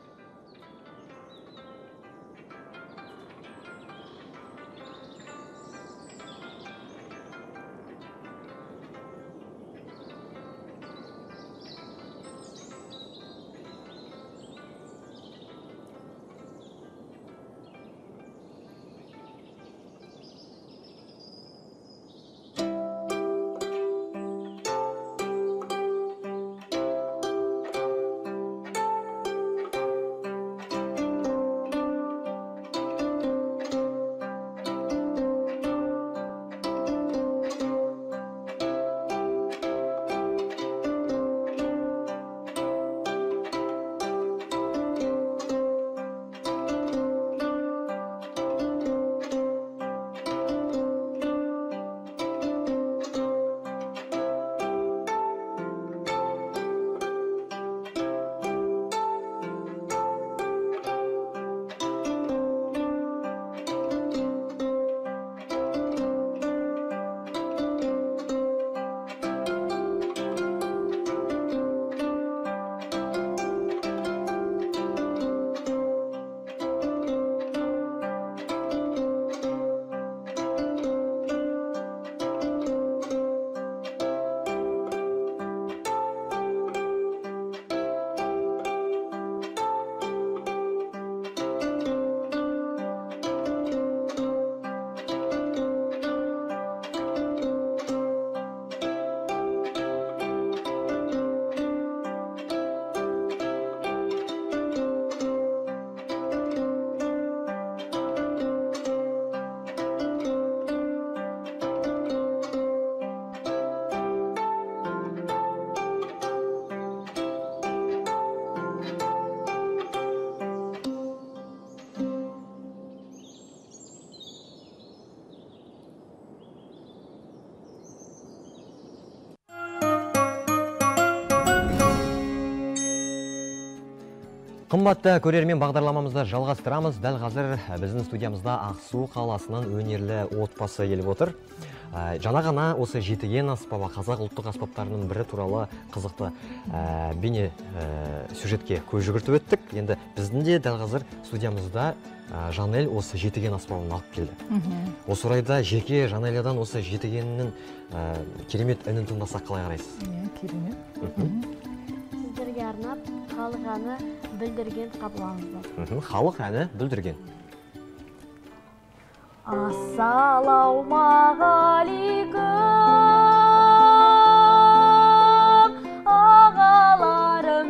Қымбатты көрермен, бағдарламамызды жалғастырамыз. Дәл қазір біздің студиямызда Ақсу қаласынан өнерлі отбасы келіп отыр. Жаңа ғана осы жетіген аспабы, қазақ ұлттық аспаптарының бірі туралы қызықты бейне сюжетке көз жүгіртіп өттік. Енді біздің де дәл қазір студиямызда Жанел осы жетіген аспабын алып келді. Осы орайда жеке Жанелиядан осы жетігеннің керемет үнін тыңдасақ қалай қарайсыз? Керемет. Сіздерге арнап халық әні білдірген қабылаңыздар. Халық әні білдірген. Ассалаумағалейкум, ағаларым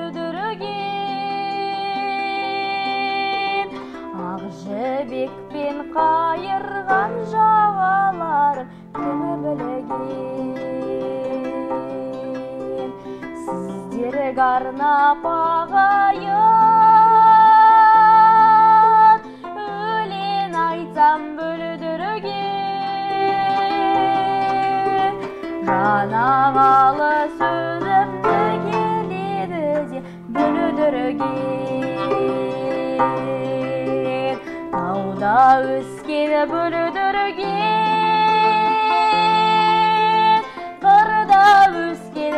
бүлдірген, ақ жібекпен қайырған жағаларым кімі білген. Сіздерге арнап ағайын, өлең айтсам бүлдірген. анағалы сөзімді келеді де бүлдірген, тауда өскен бүлдірген, қырда өскен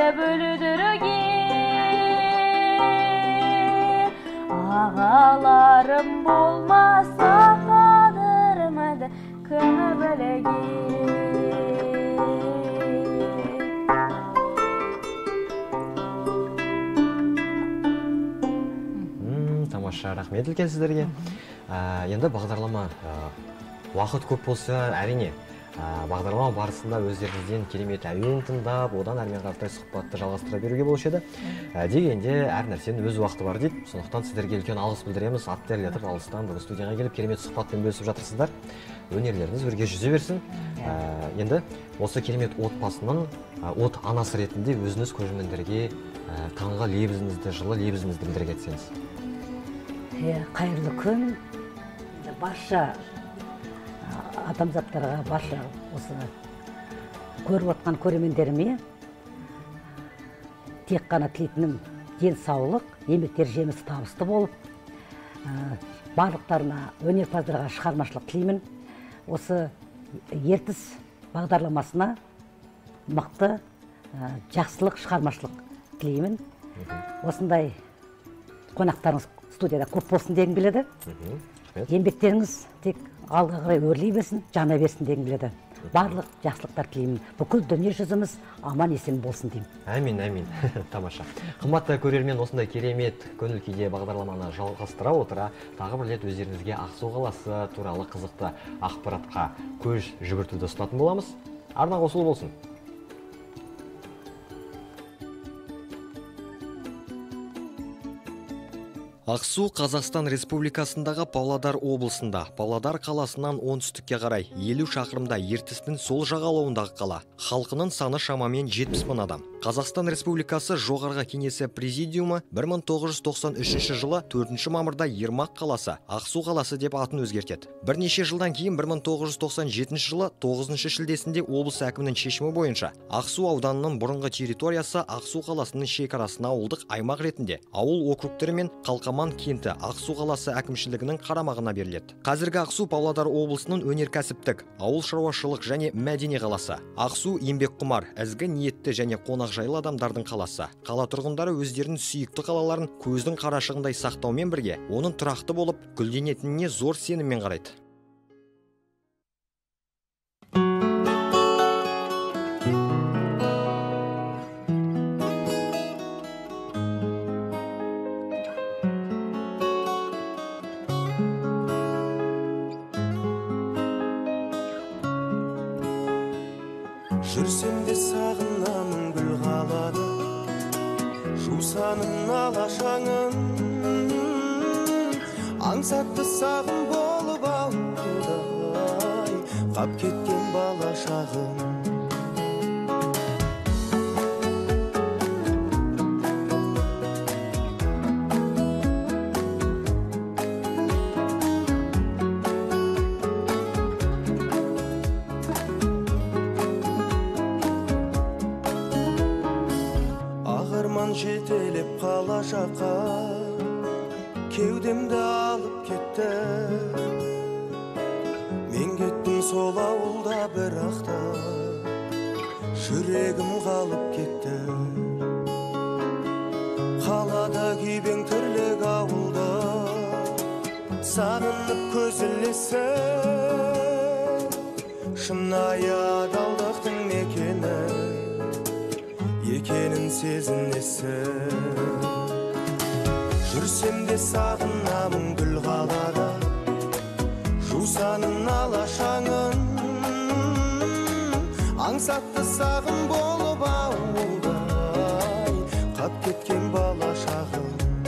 бүлдірген, ағаларым болмаса қадірімді кім білген. Тамаша, рахмет үлкен сіздерге. Енді бағдарлама уақыт көп болса, әрине бағдарлама барысында өздеріңізден керемет әуен тыңдап, одан әрмен қаратай сұхбатты жалғастыра беруге болушы еді. Дегенде әр нәрсенің өз уақыты бар дейді. Сондықтан сіздерге үлкен алғыс білдіреміз. Ат терлетіп, алыстан бүгін студияға келіп керемет сұхбатпен бөлісіп жатырсыздар. Өнерлеріңіз бірге жүзе берсін. Енді осы керемет отбасының от анасы ретінде өзіңіз көрермендерге таңғы лебізіңізді, жылы лебізіңізді білдіре кетсеңіз. Қайырлы күн, барша адамзаттарға, барша осы көріп отқан көрермендеріме тек қана тілейтінім денсаулық, еңбектері жемісі табысты болып, барлықтарына, өнерпаздарға шығармашылық тілеймін. Осы ертіс бағдарламасына мықты жақсылық, шығармашылық тілеймін. Осындай қонақтарыңыз студияда көп болсын дегім келеді. Еңбектеріңіз тек алға қарай өрлей берсін, жана берсін дегім келеді. Барлық жақсылықтар тілеймін. Бүкіл дүние жүзіміз аман есен болсын деймін. Әмин, әмин. Тамаша. Қымбатты көрермен, осындай керемет көңіл күйде бағдарламаны жалғастыра отыра, тағы бір рет өздеріңізге Ақсу қаласы туралы қызықты ақпаратқа көз жүгіртуді ұсынатын боламыз. Арна қосылу болсын. Ақсу Қазақстан Республикасындағы Павлодар облысында, Павлодар қаласынан оңтүстікке қарай 50 шақырымда ертістің сол жағалауындағы қала. Халқының саны шамамен 70 мың адам. Қазақстан Республикасы Жоғарғы Кеңесі Президиумы 1993 жылы 4 мамырда Ермак қаласы, Ақсу қаласы деп атын өзгертеді. Бірнеше жылдан кейін 1997 жылы 9 шілдесінде облыс әкімінің шешімі бойынша Ақсу ауданының бұрынғы территориясы Ақсу қаласының шекарасына ауылдық аймақ ретінде ауыл округтері мен Қалқаман кенті Ақсу қаласы әкімшілігінің қарамағына беріледі. Қазіргі Ақсу Павлодар облысының өнеркәсіптік, ауыл шаруашылық және мәдени қаласы. Ақсу еңбекқұмар, ізгі ниетті және қонақжайлы адамдардың қаласы. Қала тұрғындары өздерінің сүйікті қалаларын көздің қарашығындай сақтаумен бірге, оның тұрақты болып, гүлденетініне зор сеніммен қарайды. Жүрсем де сағынамын гүл қалады, жусанын алашаңын, аңсатты сағым болып ауылдай, қап кеткен бала шағым. Жетелеп қала жаққа, кеудемді алып кетті. Мен кеттім сол ауылда бірақта, жүрегім қалып кетті. Қалада күйбең тірлік ауылда, сағынып көз ілесіп, шынайы адалдықтың екенін сезінесің. Жүрсем де сағынамын гүл қалада, жусанын алашаңын, аңсатты сағым болып ауылдай, қап кеткен бала шағым.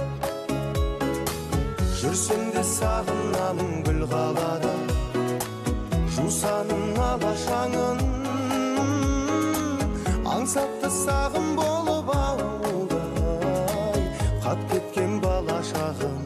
Жүрсем де сағынамын гүл қалада, жусанын алашаңын, аңсатты сағым болып ауылдай, қап кеткен бала шағым.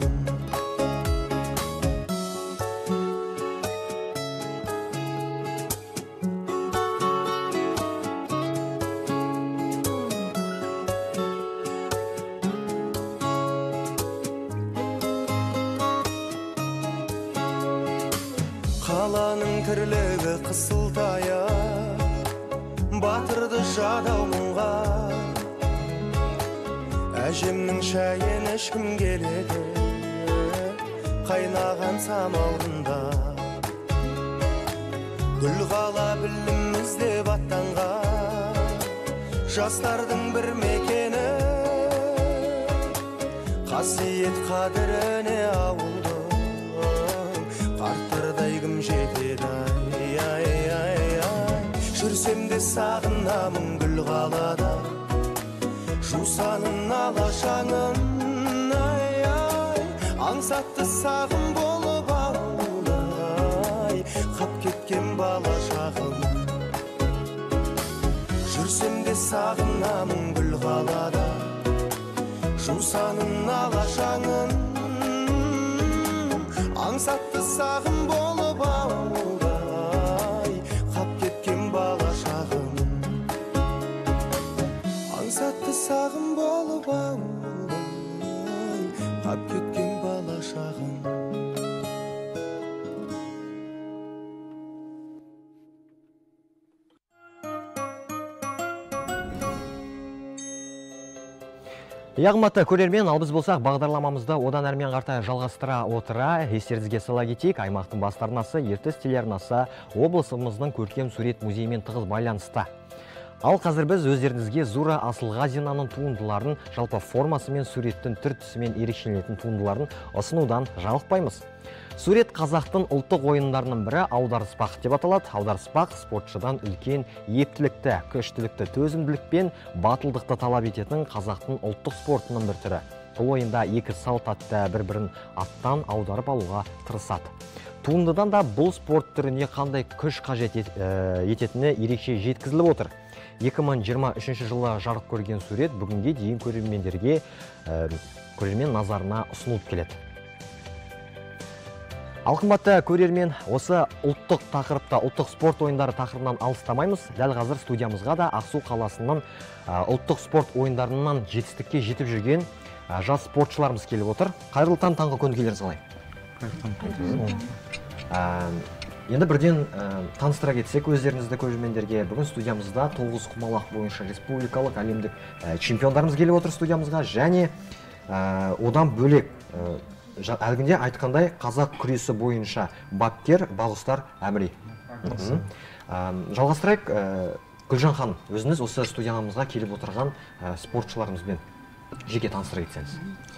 тірлігі қысылтая батырды жадау мұңға әжемнің шайын ішкім келеді қайнаған самаурында гүл қала білім іздеп аттанған жастардың бір мекені қасиет қадіріне ауылдың қарттардай кім жетеді жүрсем де сағынамын гүл қалада жусанын алашаңын аңсатты сағым болып ауылдай қап кеткен бала шағым жүрсем де сағынамын гүл қалада жусанын алашаңын аңсатты сағым болып ауылдай қап кеткен бала шағым аңсатты сағым болып ауылдай қап кеткен бала шағым Яғматты көрермен, ал біз болсақ бағдарламамызды одан әрмен қарта жалғастыра отыра, естеріңізге сала кетейік, аймақтың басты арнасы ертіс телеарнасы облысымыздың көркем сурет музейімен тығыз байланысты. Ал қазір біз өздеріңізге Зура Асылғазинаның туындыларын, жалпы формасы мен суреттің түр-түсімен ерекшеленетін туындыларын ұсынудан жалықпаймыз. Сурет қазақтың ұлттық ойындарының бірі аударыспақ деп аталады. Аударыспақ спортшыдан үлкен ептілікті, күштілікті, төзімділік пен батылдықты талап ететін қазақтың ұлттық спортының бір түрі. Бұл ойында екі салт атты бір-бірін аттан аударып алуға тырысады. Туындыдан да бұл спорт түріне қандай күш қажет ететіні ерекше жеткізіліп отыр. 2023 жылы жарық көрген сурет бүгінге дейін көрермен назарына ұсынылып келеді. Ал қымбатты көрермен, осы ұлттық тақырыпта, ұлттық спорт ойындары тақырыбынан алыстамаймыз. Дәл қазір студиямызға да Ақсу қаласының ұлттық спорт ойындарынан жетістікке жетіп жүрген жас спортшыларымыз келіп отыр. Қайырлы таң, таңғы көңілдеріңіз қалай? Енді бірден таныстыра кетсек өздеріңізді көрермендерге, бүгін студиямызда 9 құмалақ бойынша республикалық әлемдік чемпиондарымыз келіп отыр студиямызға, және одан бөлек әлгінде айтқандай қазақ күресі бойынша бапкер Бағұстар Әміре. Жалғастырайық, Гүлжан ханым, өзіңіз осы студиямызға келіп отырған спортшыларымызбен жеке таныстыра кетсеңіз.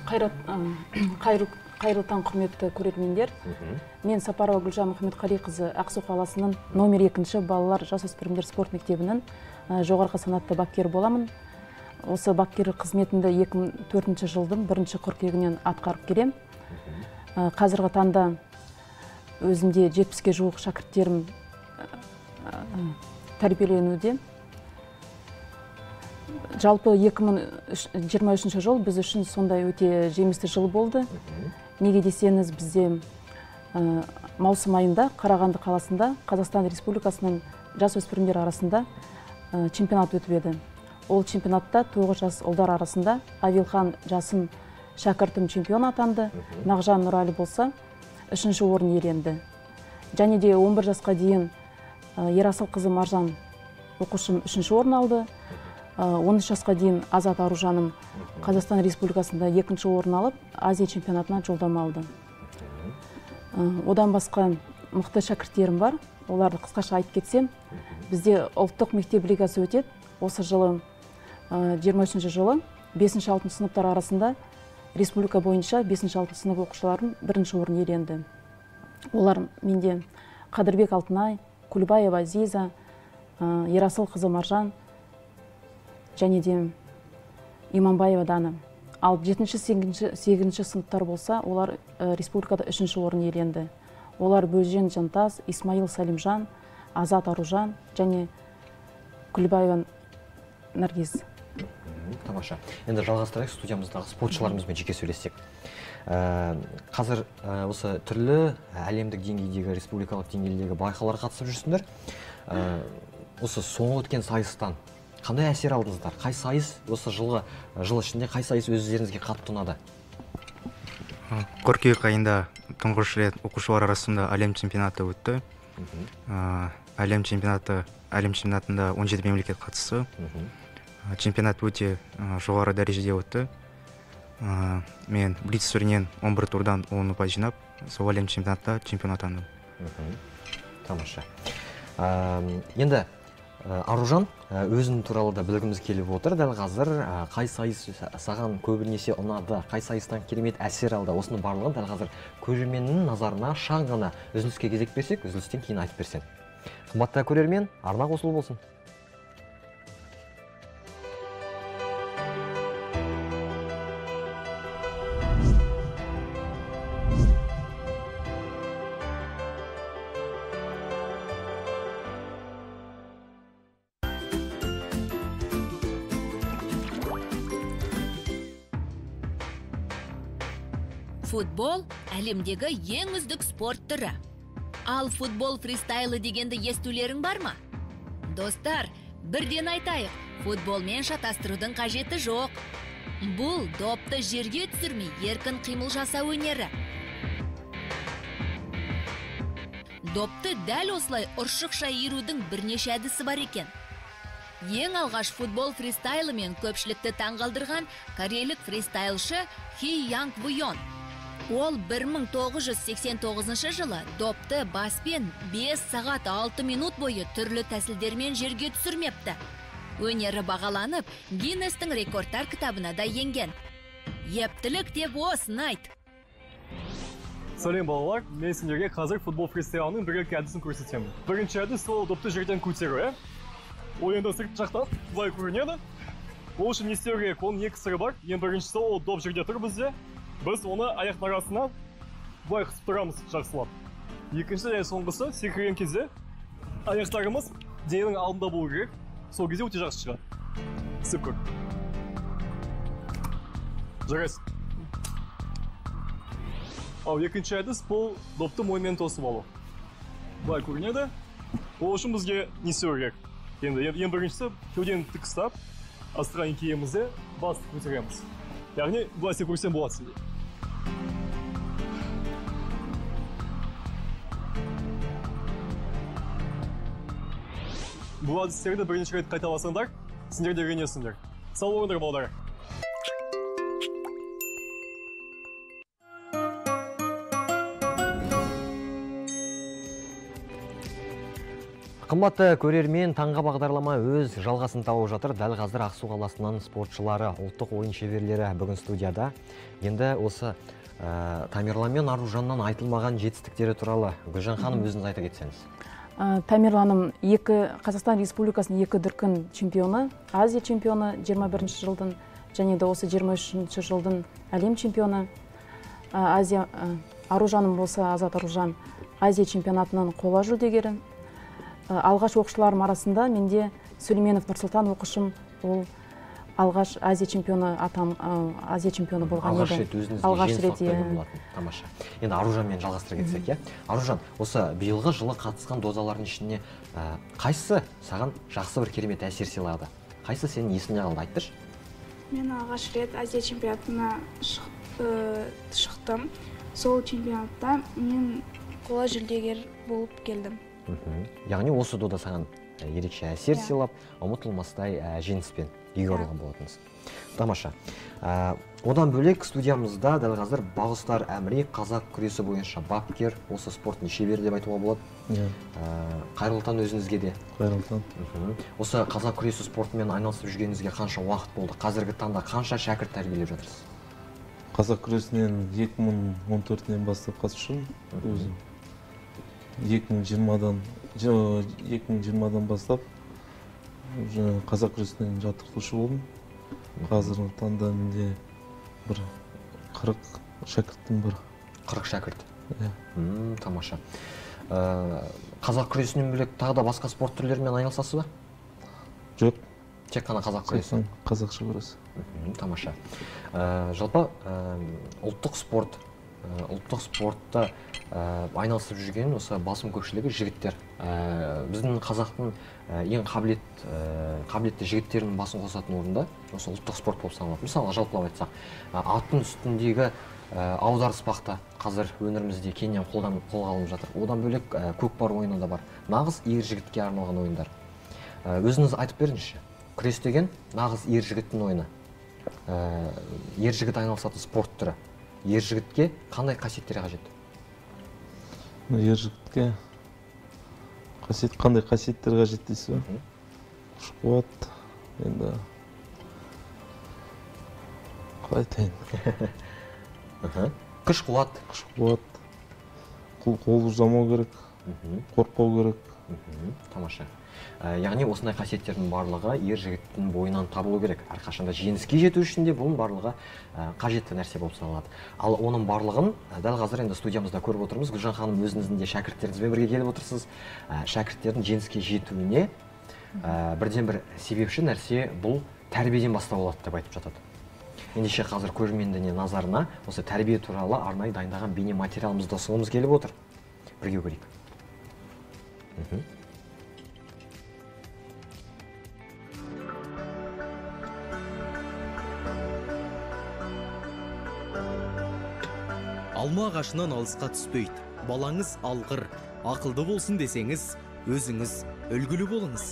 Қайырлы таң, құрметті көрермендер. Мен Сапарова Гүлжан Мұхамедқалиқызы Ақсу қаласының номер 2 балалар жасөспірімдер спорт мектебінің жоғарғы санатты бапкері боламын. Осы бапкер қызметінде 2004 жылдың 1 қыркүйегінен атқарып келем. Қазіргі таңда өзімде 70-ге жуық шәкірттерім тәрбиеленуде. Жалпы 2023 жыл біз үшін сондай өте жемісті жыл болды. Неге десеңіз, бізде маусым айында Қарағанды қаласында Қазақстан Республикасының жасөспірімдер арасында чемпионат өтіп еді. Ол чемпионатта 9 жас ұлдар арасында Авилхан жасын шәкіртім чемпион атанды, Мағжан Нұрәлі болса 3-ші орын иеленді. Және де 11 жасқа дейін Ерасыл қызы Маржан оқушым 3-ші орын алды. 13 жасқа дейін Азат Аружаным Қазақстан Республикасында 2-ші орын алып, Азия чемпионатына жолдама алды. Одан басқа мықты шәкірттерім бар. Оларды қысқаша айтып кетсем, бізде ұлттық мектеп лигасы өтеді. Осы жылы 23 жылы 5-6 сыныптар арасында республика бойынша 5-6 сынып оқушыларын 1-ші орын иеленді. Олар менде Қадырбек Алтынай, Кульбаева Азиза, Ерасыл қызы Маржан және де Иманбаева Дана. Ал 7-8 сыныптар болса, олар республикада 3-ші орын иеленді. Олар Бөжен Жантас, Исмаил Салимжан, Азат Аружан және Күлбаева Наргиз. Тамаша. Енді жалғастырайық, студиямыздағы спортшыларымызбен жеке сөйлессек. Қазір осы түрлі әлемдік деңгейдегі, республикалық деңгейдегі байқауларға қатысып жүрсіңдер. Осы соңғы өткен сайыстан қандай әсер алдыңыздар? Қай сайыс осы жыл ішінде қай сайыс өздеріңізге қатты ұнады? Қыркүйек айында тұңғыш рет оқушылар арасында әлем чемпионаты өтті. Әлем чемпионатында 17 мемлекет қатысты. Чемпионат өте жоғары дәрежеде өтті. Мен блиц түрінен 11 турдан 10 ұпай жинап, сол әлем чемпионатта чемпион атандым. Тамаша. Енді Аружан өзің туралы да білгіміз келіп отыр. Дәл қазір қай сайыс саған көбінесе ұнады, қай сайыстан керемет әсер алды? Осының барлығын дәл қазір көрерменнің назарына шаң ғана үзіліске кезек берсек, үзілістен кейін айтып берсең. Қымбатты көрермен, арна қосылу болсын. Футбол әлемдегі ең үздік спорт түрі. Ал футбол фристайлы дегенді естулерің бар ма? Достар, бірден айтайық, футболмен шатастырудың қажеті жоқ. Бұл допты жерге түсірмей еркін қимыл жасау өнері. Допты дәл осылай ұршықша иірудің бірнеше әдісі бар екен. Ең алғаш футбол фристайлы мен көпшілікті таңғалдырған корейлік фристайлшы Хи Янг Буйон. Ол 1989 жылы допты баспен 5 сағат 6 минут бойы түрлі тәсілдермен жерге түсірмепті. Өнері бағаланып, Гиннестің рекордтар кітабына да енген. Ептілік деп осыны айт. Сәлем балалар, мен сендерге қазір футбол фристайлының бір-екі әдісін көрсетемін. Бірінші әдіс сол допты жерден көтеру, Ол енді сырт жақтан былай көрінеді. Ол үшін не істеу керек? Оның екі сыры бар. Ең біріншісі ол доп жерде тұр бізде. Біз оны аяқтың арасынан былай қысып тұрамыз жақсылап. Екінші және соңғысы секірген кезде аяқтарымыз дененің алдында болу керек. Сол кезде өте жақсы шығады. Істеп көр. Жарайсың. Ал екінші әдіс бұл допты мойынмен тосып алу. Былай көрінеді. Ол үшін бізге не істеу керек? Енді ең біріншісі кеудені тік ұстап, астырған киімімізді басып көтереміз. Яғни былай істеп көрсем болады сізде. Бұл әдістерді бірінші рет қайталасаңдар, сендер де үйренесіңдер. Сау болыңдар балдар. Қымбатты көрермен, таңға бағдарлама өз жалғасын тауып жатыр. Дәл қазір Ақсу қаласынан спортшылары, ұлттық ойын шеберлері бүгін студияда. Енді осы Тамерлан мен Аружаннан айтылмаған жетістіктері туралы Гүлжан ханым өзіңіз айта кетсеңіз. Тамерланым Қазақстан Республикасының 2 дүркін чемпионы, Азия чемпионы 21 жылдың және де осы 23 жылдың әлем чемпионы. Аружаным болса, Азат Аружан Азия чемпионатының қола жүлдегері. Алғаш оқушыларым арасында менде Сүлейменов Нұрсұлтан оқушым, ол алғаш Азия чемпионы болған еді. Алғаш рет Тамаша. Енді Аружанмен жалғастыра кетсек, Аружан, осы биылғы жылы қатысқан дозалардың ішіне қайсысы саған жақсы бір керемет әсер сыйлады? Қайсысы сенің есіңе қалды, айтшы? Мен алғаш рет Азия чемпионатына шықтым. Сол чемпионатта мен қола жүлдегер болып келдім. Яғни осы дода саған ерекше әсер сыйлап, ұмытылмастай жеңіспен үйге оралған болатынсыз. Тамаша. Одан бөлек студиямызда дәл қазір Бағыстар Әміре қазақ күресі бойынша бапкер, осы спорттың шебері деп айтуға болады. Қайырлы таң өзіңізге де. Қайырлы таң. Осы қазақ күресі спортымен айналысып жүргеніңізге қанша уақыт болды? Қазіргі таңда қанша шәкірт тәрбиелеп жатырсыз? Қазақ күресінен 2014-нен бастап қатысушымын өзім. 2020-дан бастап қазақ күресінен жаттықтырушы болдым. Қазіргі таңда менде бір 40 шәкірттім бар. 40 шәкірт? Тамаша. Қазақ күресінен бөлек тағы да басқа спорт түрлерімен айналысасыз ба? Жоқ. Тек қана қазақ күресі? Қазақша күресі. Тамаша. Жалпы ұлттық спортта айналысып жүрген осы басым көпшілігі жігіттер. Біздің қазақтың ең қабілетті жігіттерінің басын қосатын орында осы ұлттық спорт болып саналады. Мысалы, жалпылап айтсақ, аттың үстіндегі аударыспақта қазір өнерімізде кеңінен қолға алынып жатыр. Одан бөлек көкпар ойыны да бар. Нағыз ер жігітке арналған ойындар. Өзіңіз айтып беріңізші. Күрес деген нағыз ер жігіттің ойыны. Ер жігіт айналысатын спорт түрі. Ер жігітке қандай қасиеттер қажет? Ер жігітке қандай қасиеттер қажет дейсіз бе? Күш-қуат, енді қалай айтайын? Күш-қуат. Қол ұзамау керек, қорықпау керек. Тамаша. Яғни осындай қасиеттердің барлығы ер жігіттің бойынан табылу керек. Әрқашанда жеңіске жету үшін де бұның барлығы қажетті нәрсе болып саналады. Ал оның барлығын дәл қазір енді студиямызда көріп отырмыз. Гүлжан ханым, өзіңіздің де шәкірттеріңізбен бірге келіп отырсыз. Шәкірттердің жеңіске жетуіне бірден бір себепші нәрсе бұл тәрбиеден бастау алады деп айтып жатады. Ендеше қазір көрерменнің назарына осы тәрбие туралы арнайы дайындаған бейне материалымызды ұсынғымыз келіп отыр. Бірге көрейік. Алма ағашынан алысқа түспейді. Балаңыз алғыр, ақылды болсын десеңіз, өзіңіз үлгілі болыңыз.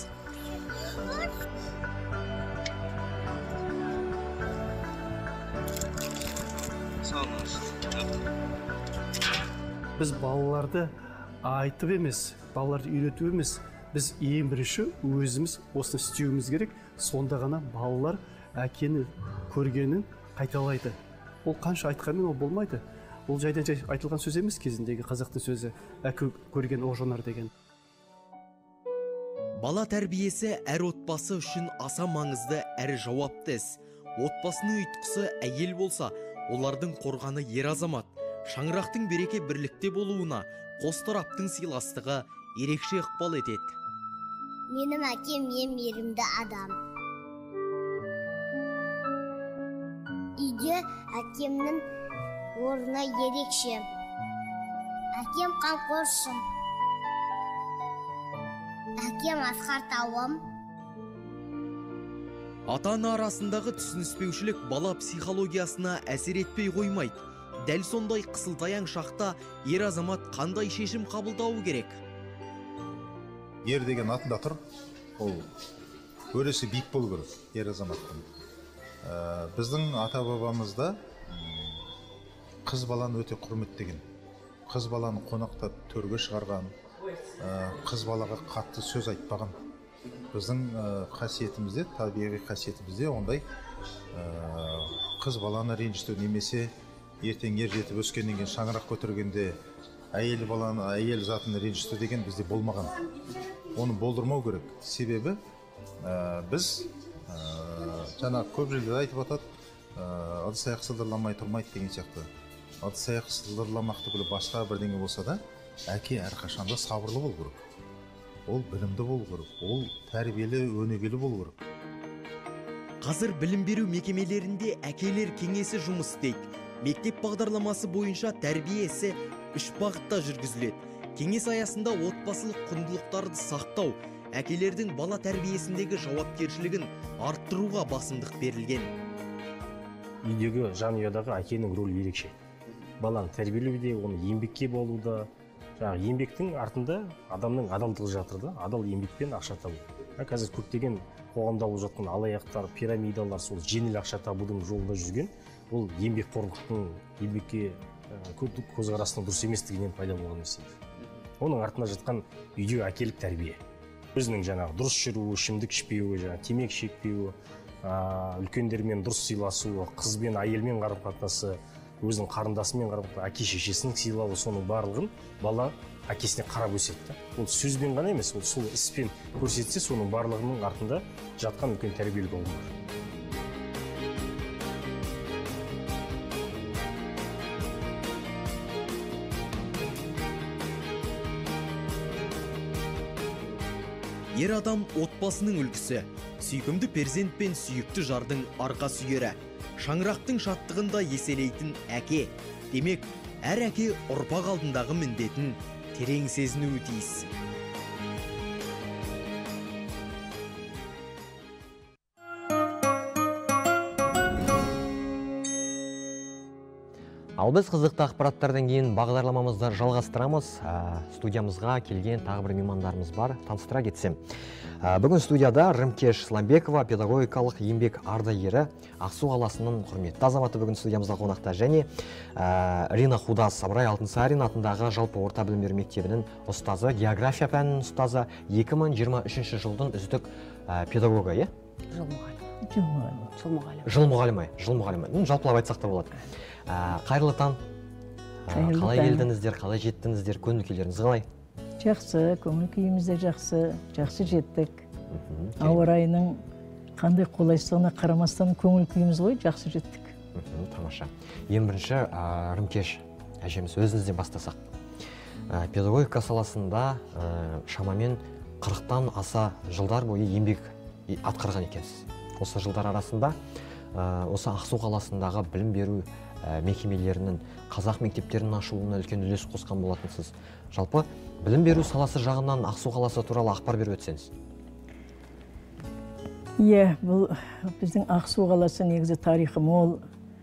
Біз балаларды айтып емес, балаларды үйретіп емес, біз ең бірінші өзіміз осыны істеуіміз керек. Сонда ғана балалар әкені көргенін қайталайды. Ол қанша айтқанмен ол болмайды. Ол жайдан жай айтылған сөз емес, кезіндегі қазақтың сөзі, әке көрген оқ жонар деген. Бала тәрбиесі әр отбасы үшін аса маңызды әрі жауапты іс. Отбасының ұйытқысы әйел болса, олардың қорғаны ер азамат. Шаңырақтың береке бірлікте болуына қос тараптың сыйластығы ерекше ықпал етеді. Менің әкем ең мейірімді адам. Үйде әкемнің орны ерекше. Әкем қамқоршым. Әкем асқар тауым. Ата-ана арасындағы түсініспеушілік бала психологиясына әсер етпей қоймайды. Дәл сондай қысылтаяң шақта ер азамат қандай шешім қабылдауы керек? Ер деген атында тұр, ол өресі биік болу керек, ер азаматтың. Біздің ата-бабамызда қыз баланы өте құрметтеген. Қыз баланы қонақтап төрге шығарған, қыз балаға қатты сөз айтпаған. Біздің қасиетімізде, табиғи қасиетімізде ондай қыз баланы ренжіту немесе ертең ер жетіп өскеннен кейін шаңырақ көтергенде әйел затын ренжіту деген бізде болмаған. Оны болдырмау керек. Себебі біз жаңа көп жерде айтып атады, ыдыс аяқ сылдырламай тұрмайды деген сияқты. Ыдыс аяқ сылдырламақ түгілі басқа бірдеңе болса да, әке әрқашанда сабырлы болу керек. Ол білімді болу керек. Ол тәрбиелі, өнегелі болу керек. Қазір білім беру мекемелерінде әкелер кеңесі жұмыс істейді. Мектеп бағдарламасы бойынша тәрбиесі 3 бағытта жүргізіледі. Кеңес аясында отбасылық құндылықтарды сақтау, әкелердің бала тәрбиесіндегі жауапкершілігін арттыруға басымдық берілген. Үйдегі жанұядағы әкенің рөлі ерекше. Баланы тәрбиелеуде, оны еңбекке болуда, еңбектің артында адамның адалдығы жатыр да, адал еңбекпен ақша табу. Қазір көптеген қоғамда болып жатқан алаяқтар, пирамидалар сол жеңіл ақша табудың жолында жүрген, ол еңбекқорлықтың, еңбекке көзқарасының дұрыс еместігінен пайда болған нәрсе. Оның артында жатқан үйдегі әкелік тәрбие. Өзінің жаңағы дұрыс жүруі, ішімдік ішпеуі, темекі шекпеуі, үлкендермен дұрыс сыйласуы, қызбен, әйелмен қарым-қатынасы, өзінің қарындасымен қарым-қатынасы, әке-шешесінің сыйлауы, соның барлығын бала әкесіне қарап өседі. Ол сөзбен ғана емес, ол сол іспен көрсетсе, соның барлығының артында жатқан үлкен тәрбиелік ұғым бар. Ер адам отбасының үлгісі, сүйкімді перзент пен сүйікті жардың арқа сүйері, шаңырақтың шаттығында еселейтін әке. Демек, әр әке ұрпақ алдындағы міндетін терең сезінуі тиіс. Ал біз қызықты ақпараттардан кейін бағдарламамызды жалғастырамыз. Студиямызға келген тағы бір меймандарымыз бар. Таныстыра кетсем. Бүгін студияда Рымкеш Сламбекова, педагогикалық еңбек ардагері, Ақсу қаласының құрметті азаматы бүгін студиямызда қонақта, және Рина Худас, Абырай Алтынсарин атындағы жалпы орта білім беру мектебінің ұстазы, география пәнінің ұстазы, 2023 жылдың үздік педагогы, Жыл мұғалімі. Жалпылап айтсақ та болады. Қайырлы таң. Қалай келдіңіздер, қалай жеттіңіздер, көңіл күйлеріңіз қалай? Жақсы, көңіл күйіміз де жақсы жеттік. Ауа райының қандай қолайсыздығына қарамастан көңіл күйіміз ғой, жақсы жеттік. Тамаша. Ең бірінші Рымкеш әжеміз өзіңізден бастасақ. Педагогика саласында шамамен 40-тан аса жылдар бойы еңбек атқарған екенсіз. Осы жылдар арасында осы Ақсу қаласындағы білім беру мекемелерінің, қазақ мектептерінің ашылуына үлкен үлес қосқан болатынсыз. Жалпы білім беру саласы жағынан Ақсу қаласы туралы ақпар беріп өтсеңіз. Иә, бұл біздің Ақсу қаласы негізі тарихы мол,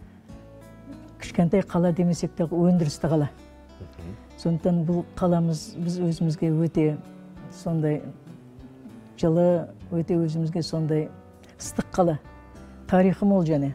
кішкентай қала демесек те өндірісті қала. Сондықтан бұл қаламыз біз өзімізге өте сондай жылы, өте өзімізге сондай ыстық қала. Тарихы мол және.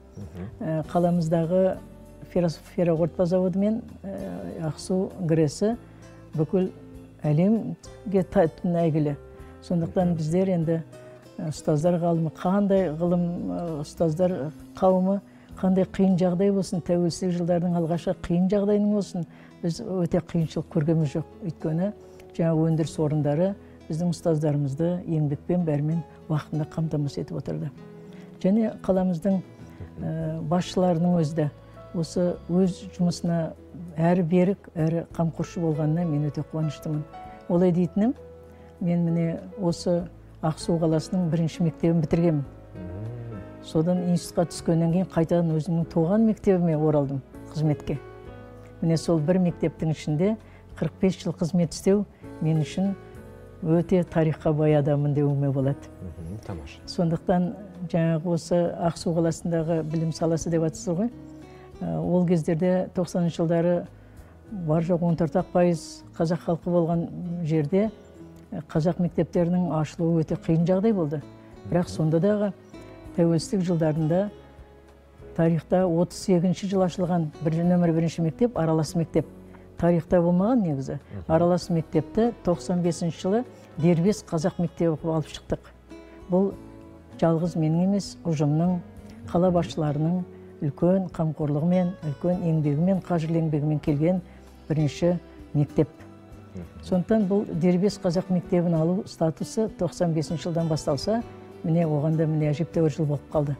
Қаламыздағы ферроқорытпа заводы мен Ақсу ГРЭСі бүкіл әлемге әйгілі. Сондықтан біздер енді ұстаздар қауымы, қандай ғылым ұстаздар қауымы, қандай қиын жағдай болсын, тәуелсіздік жылдардың алғашқы қиын жағдайының болсын, біз өте қиыншылық көргеніміз жоқ. Өйткені жаңағы өндіріс орындары біздің ұстаздарымызды еңбекпен бәрімен уақытында қамтамасыз етіп отырды. Және қаламыздың басшыларының өзі осы өз жұмысына әрі берік, әрі қамқоршы болғанына мен өте қуаныштымын. Олай дейтінім, мен міне осы Ақсу қаласының бірінші мектебін бітіргенмін. Содан институтқа түскеннен кейін қайтадан өзімнің туған мектебіме оралдым қызметке. Міне сол бір мектептің ішінде 45 жыл қызмет істеу мен үшін өте тарихқа бай адаммын деуіме болады. Сондықтан жаңағы осы Ақсу қаласындағы білім саласы деп атсыз ғой. Ол кездерде 90-шы жылдары бар жоқ 14% қазақ халқы болған жерде қазақ мектептерінің ашылуы өте қиын жағдай болды. Бірақ сонда дағы тәуелсіздік жылдарында тарихта 38-ші жыл ашылған нөмір 1-ші мектеп аралас мектеп. Тарихта болмаған негізі. Аралас мектепті 95-ші жылы дербес қазақ мектебі алып шықтық. Бұл жалғыз менің емес, ұжымның, қала басшыларының үлкен қамқорлығымен, үлкен еңбегімен, қажырлы еңбегімен келген бірінші мектеп. Сондықтан бұл дербес қазақ мектебін алу статусы 95 жылдан басталса, міне оғанда міне әжептәуір жыл болып қалды.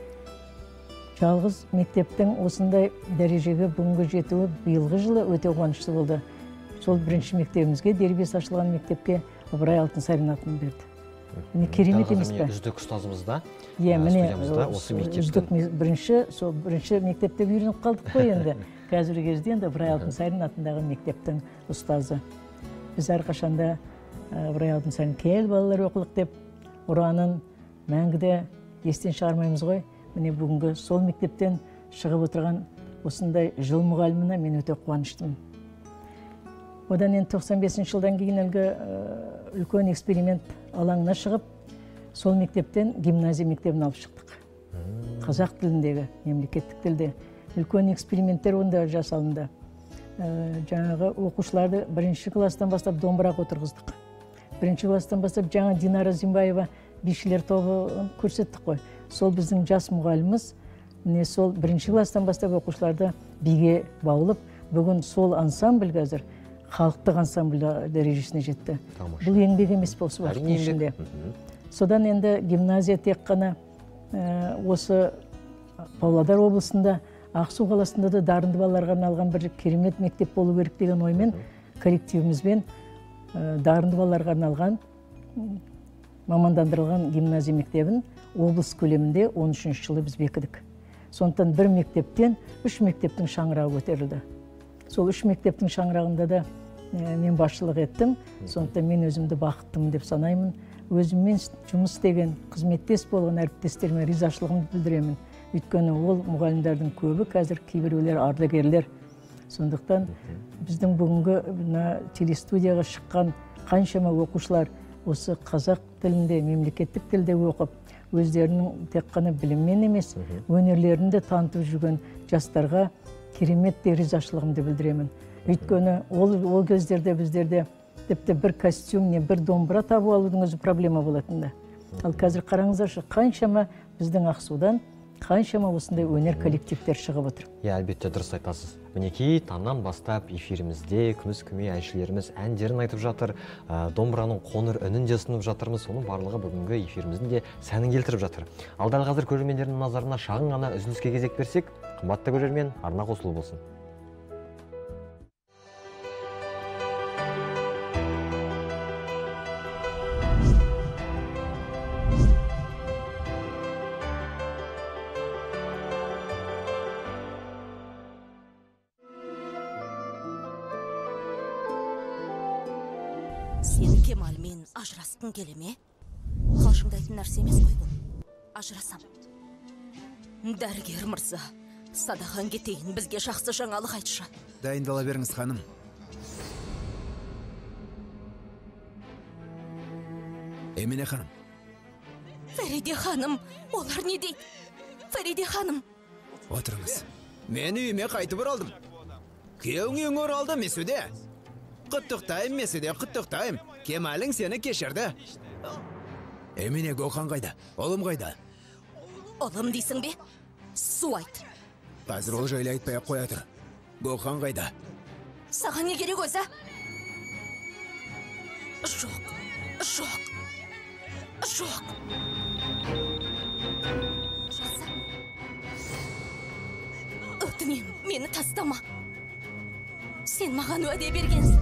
Жалғыз мектептің осындай дәрежеге бүгінгі жетуі биылғы жылы өте қуанышты болды. Сол бірінші мектебімізге, дербес ашылған мектепке Абырай Алтынсарин атын берді. Міне керемет емес пе? Үздік ұстазымызда, студиямызда осы мектептің бірінші мектепте үйреніп қалдық қой енді. Қазіргі кезде енді Абырай Алтынсарин атындағы мектептің ұстазы. Біз әрқашанда Абырай Алтынсарин кел балалар оқылық деп ұранын мәңгіде естен шығармаймыз ғой. Міне бүгінгі сол мектептен шығып отырған осындай жыл мұғаліміне мен өте қуаныштымын. Одан енді 95 жылдан кейін әлгі үлкен эксперимент алаңына шығып, сол мектептен гимназия мектебін алып шықтық. Қазақ тіліндегі, мемлекеттік тілде. Үлкен эксперименттер онда жасалынды. Жаңағы оқушыларды бірінші класстан бастап домбырақ отырғыздық. Бірінші класстан бастап жаңа Динара Зимбаева бишілер тобы көрсеттік қой. Сол біздің жас мұғаліміз, міне сол бірінші класстан бастап оқушыларды биге баулып, бүгін сол ансамбль қазір халықтық ансамбль дәрежесіне жетті. Бұл еңбек емес осы уақыттың ішінде. Содан енді гимназия тек қана осы Павлодар облысында, Ақсу қаласында да дарынды балаларға арналған бір керемет мектеп болу керек деген оймен коллективімізбен дарынды балаларға арналған мамандандырылған гимназия мектебін облыс көлемінде 13-ші жылы біз бекідік. Сондықтан бір мектептен 3 мектептің шаңырағы көтерілді. Сол 3 мектептің шаңырағында да мен басшылық еттім. Сондықтан мен өзімді бақыттымын деп санаймын. Өзіммен жұмыс істеген, қызметтес болған әріптестеріме ризашылығымды білдіремін. Өйткені ол мұғалімдердің көбі қазір кейбіреулер ардагерлер. Сондықтан біздің бүгінгі телестудияға шыққан қаншама оқушылар осы қазақ тілінде, мемлекеттік тілде оқып, өздерінің тек қана біліммен емес, өнерлерін де танытып жүрген жастарға кереметтей ризашылығымды білдіремін. Өйткені ол кездерде біздерде тіпті бір костюм не бір домбыра табу алудың өзі проблема болатында. Ал қазір қараңыздаршы, қаншама біздің Ақсудан қаншама осындай өнер коллективтер шығып отыр. Әлбетте дұрыс айтасыз. Мінекей таңнан бастап эфирімізде күміс күмей әншілеріміз әндерін айтып жатыр, домбыраның қоңыр үнін де ұсынып жатырмыз. Соның барлығы бүгінгі эфиріміздің де сәнін келтіріп жатыр. Ал дәл қазір көрермендердің назарына шағын ғана үзіліске кезек берсек, қымбатты көрермен, арна қосылу болсын. Сен Кемалмен ажырасқың келе ме? Қалжыңдайтын нәрсе емес қой бұл. Ажырасам. Дәрігер мырза, садағаң кетейін, бізге жақсы жаңалық айтшы. Дайындала беріңіз, ханым. Еміне ханым. Фариде ханым, олар не дейді? Фариде ханым. Отырыңыз. Мен үйіме қайтып оралдым. Күйеуің үйің оралды, Месуде. Құттықтайым, Месуде, құттықтайым. Кемалің сені кешірді. Еміне Гоқан қайда? Олым қайда? Олым дейсің бе? Су айт. Қазір ол жайлы айтпай қоя тұр. Гоқан қайда? Саған не керек өзі? Жоқ, жоқ, жоқ. Жаса. Өтінем, мені тастама. Сен маған уәде бергенсің.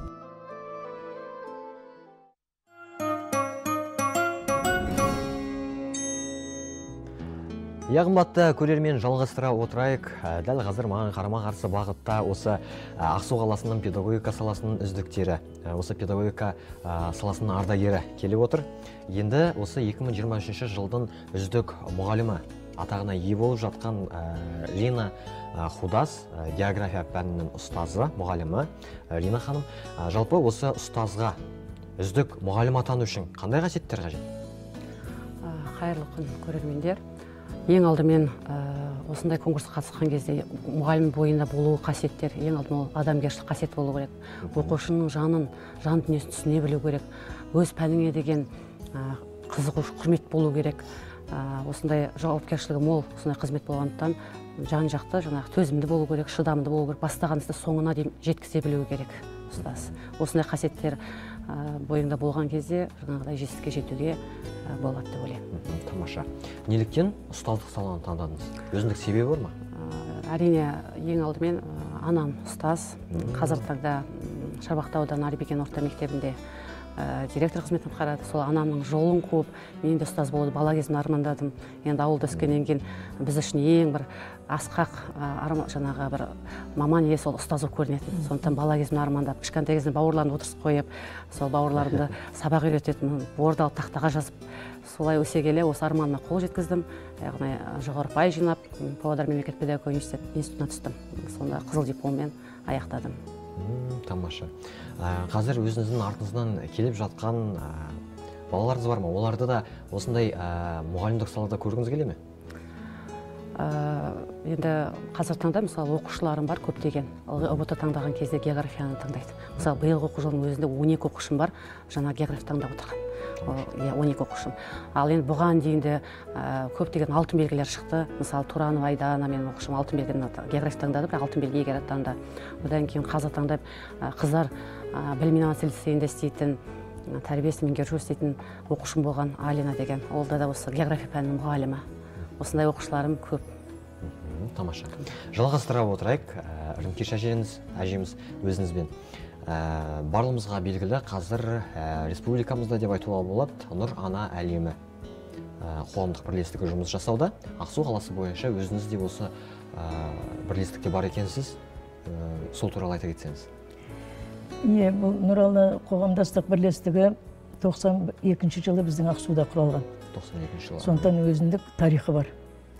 Қымбатты көрермен, жалғастыра отырайық. Дәл қазір маған қарама-қарсы бағытта осы Ақсу қаласының педагогика саласының үздіктері, осы педагогика саласының ардагері келіп отыр. Енді осы 2023 жылдың үздік мұғалімі атағына ие болып жатқан Лина Худас, география пәнінің ұстазы, мұғалімі. Лина ханым, жалпы осы ұстазға үздік мұғалім атану үшін қандай қасиеттер қажет? Қайырлы күн көрермендер. Ең алдымен осындай конкурсқа қатысқан кезде мұғалім бойында болуы қасиеттер, ең алдымен адамгершілік қасиет болу керек. Оқушының жан дүниесін түсіне білу керек. Өз пәніңе деген қызығушылық, құрмет болу керек. Осындай жауапкершілігі мол, осындай қызмет болғандықтан жан-жақты, төзімді болу керек, шыдамды болу керек, бастаған істі соңына дейін жеткізе білу керек. Осындай қасиеттер бойында болған кезде жаңағыдай жетістікке жетуге болады деп ойлаймын. Тамаша. Неліктен ұстаздық саланы таңдадыңыз? Өзіндік себебі бар ма? Әрине, ең алдымен анам ұстаз. Қазіргі таңда Шарбақты ауданы Арбекен орта мектебінде директор қызметін атқарады. Сол анамның жолын қуып, мен де ұстаз болуды бала кезімде армандадым. Енді ауылда өскеннен кейін біз үшін ең бір асқақ жаңағы бір маман иесі ол ұстаз болып көрінетін. Сондықтан бала кезімде армандап, кішкентай кезімде бауырларымды отырғызып қойып, сол бауырларымды сабақ үйрететін, бордалы тақтаға жазып, солай өсе келе осы арманыма қол жеткіздім. Яғни жоғары бай жинап, Павлодар мемлекеттік педагогика институтына түстім. Сонда қызыл дипломмен аяқтадым. Тамаша. Қазір өзіңіздің артыңыздан келіп жатқан балаларыңыз бар ма? Оларды да осындай мұғалімдік салада көргіңіз келе ме? Енді қазір таңда мысалы оқушыларым бар көптеген. ұбт таңдаған кезде географияны таңдайды. Мысалы биылғы оқу жылының өзінде 12 оқушым бар, жаңа география таңдап отырған. 12 оқушым. Ал енді бұған дейінде көптеген алтын белгілер шықты. Мысалы Туранова Айдана менің оқушым алтын белгіні география таңдады, бірақ алтын белгі иегері атанды. Одан кейін қазір таңдап қыздар білім инновация лицейінде істейтін, тәрбиесі меңгеруші істейтін оқушым болған Алина деген. Ол да осы география пәнінің мұғалімі. Осындай оқушыларым көп. Тамаша. Жалғастыра отырайық. Рымкеш әжеміз өзіңізбен. Барлығымызға белгілі қазір республикамызда деп айтуға болады Нұр Ана әлемі қоғамдық бірлестігі жұмыс жасауда. Ақсу қаласы бойынша өзіңіз де осы бірлестікте бар екенсіз, сол туралы айта кетсеңіз. Бұл Нұр Ана қоғамдастық бірлестігі 92 жылы біздің Ақсуда құралған. 92 жылы. Сондықтан өзіндік тарихы бар.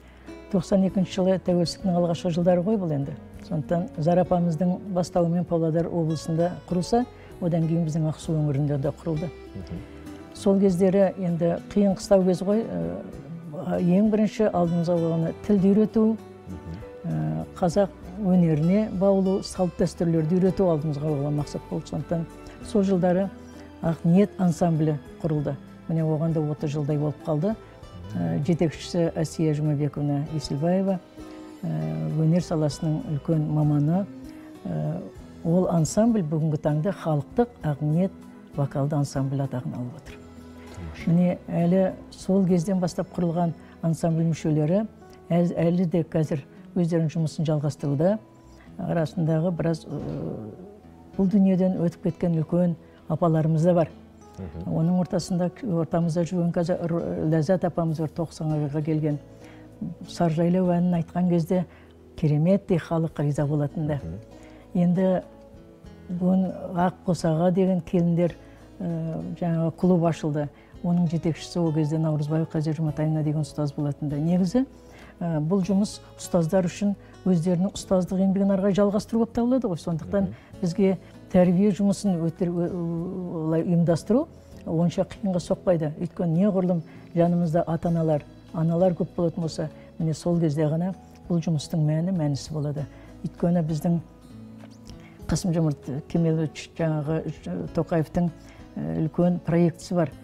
92 жылы тәуелсіздіктің алғашқы жылдары ғой бұл енді. Сондықтан Зара апамыздың бастауымен Павлодар облысында құрылса, одан кейін біздің Ақсу өңірінде де құрылды. Сол кездері енді қиын қыстау кез ғой, ең бірінші алдымызға қойған тілді үйрету, қазақ өнеріне баулу, салт дәстүрлерді үйрету алдымызға қойған мақсат болды. Сондықтан сол жылдары Ақниет ансамблі құрылды. Міне оған да 30 жылдай болып қалды. Жетекшісі Әсия Жұмабековна Есілбаева, өнер саласының үлкен маманы. Ол ансамбль бүгінгі таңда халықтық Ақниет вокалды ансамбль атағын алып отыр. Міне әлі сол кезден бастап құрылған ансамбль мүшелері әлі де қазір өздерінің жұмысын жалғастыруда. Арасындағы біраз бұл дүниеден өтіп кеткен үлкен апаларымыз да бар. Оның ортамызда жүрген қазір Ләззат апамыз 90-ға келген. Саржайлау әнін айтқан кезде кереметтей халық риза болатында. Енді бүгін Ақ Қосаға деген келіндер жаңағы клуб ашылды. Оның жетекшісі ол кезде Наурызбай Қази Жұматайына деген ұстаз болатында. Негізі бұл жұмыс ұстаздар үшін өздерінің ұстаздық еңбегін арқай жалғастыру болып табылады ғой. Сондықтан бізге тәрбие жұмысын ұйымдастыру онша қиынға соқпайды. Өйткені неғұрлым жанымызда аналар көп болатын болса, міне сол кезде ғана бұл жұмыстың мәнісі болады. Өйткені біздің Қасым-Жомарт Кемелович жаңағы Тоқаевтың үлкен проектісі бар.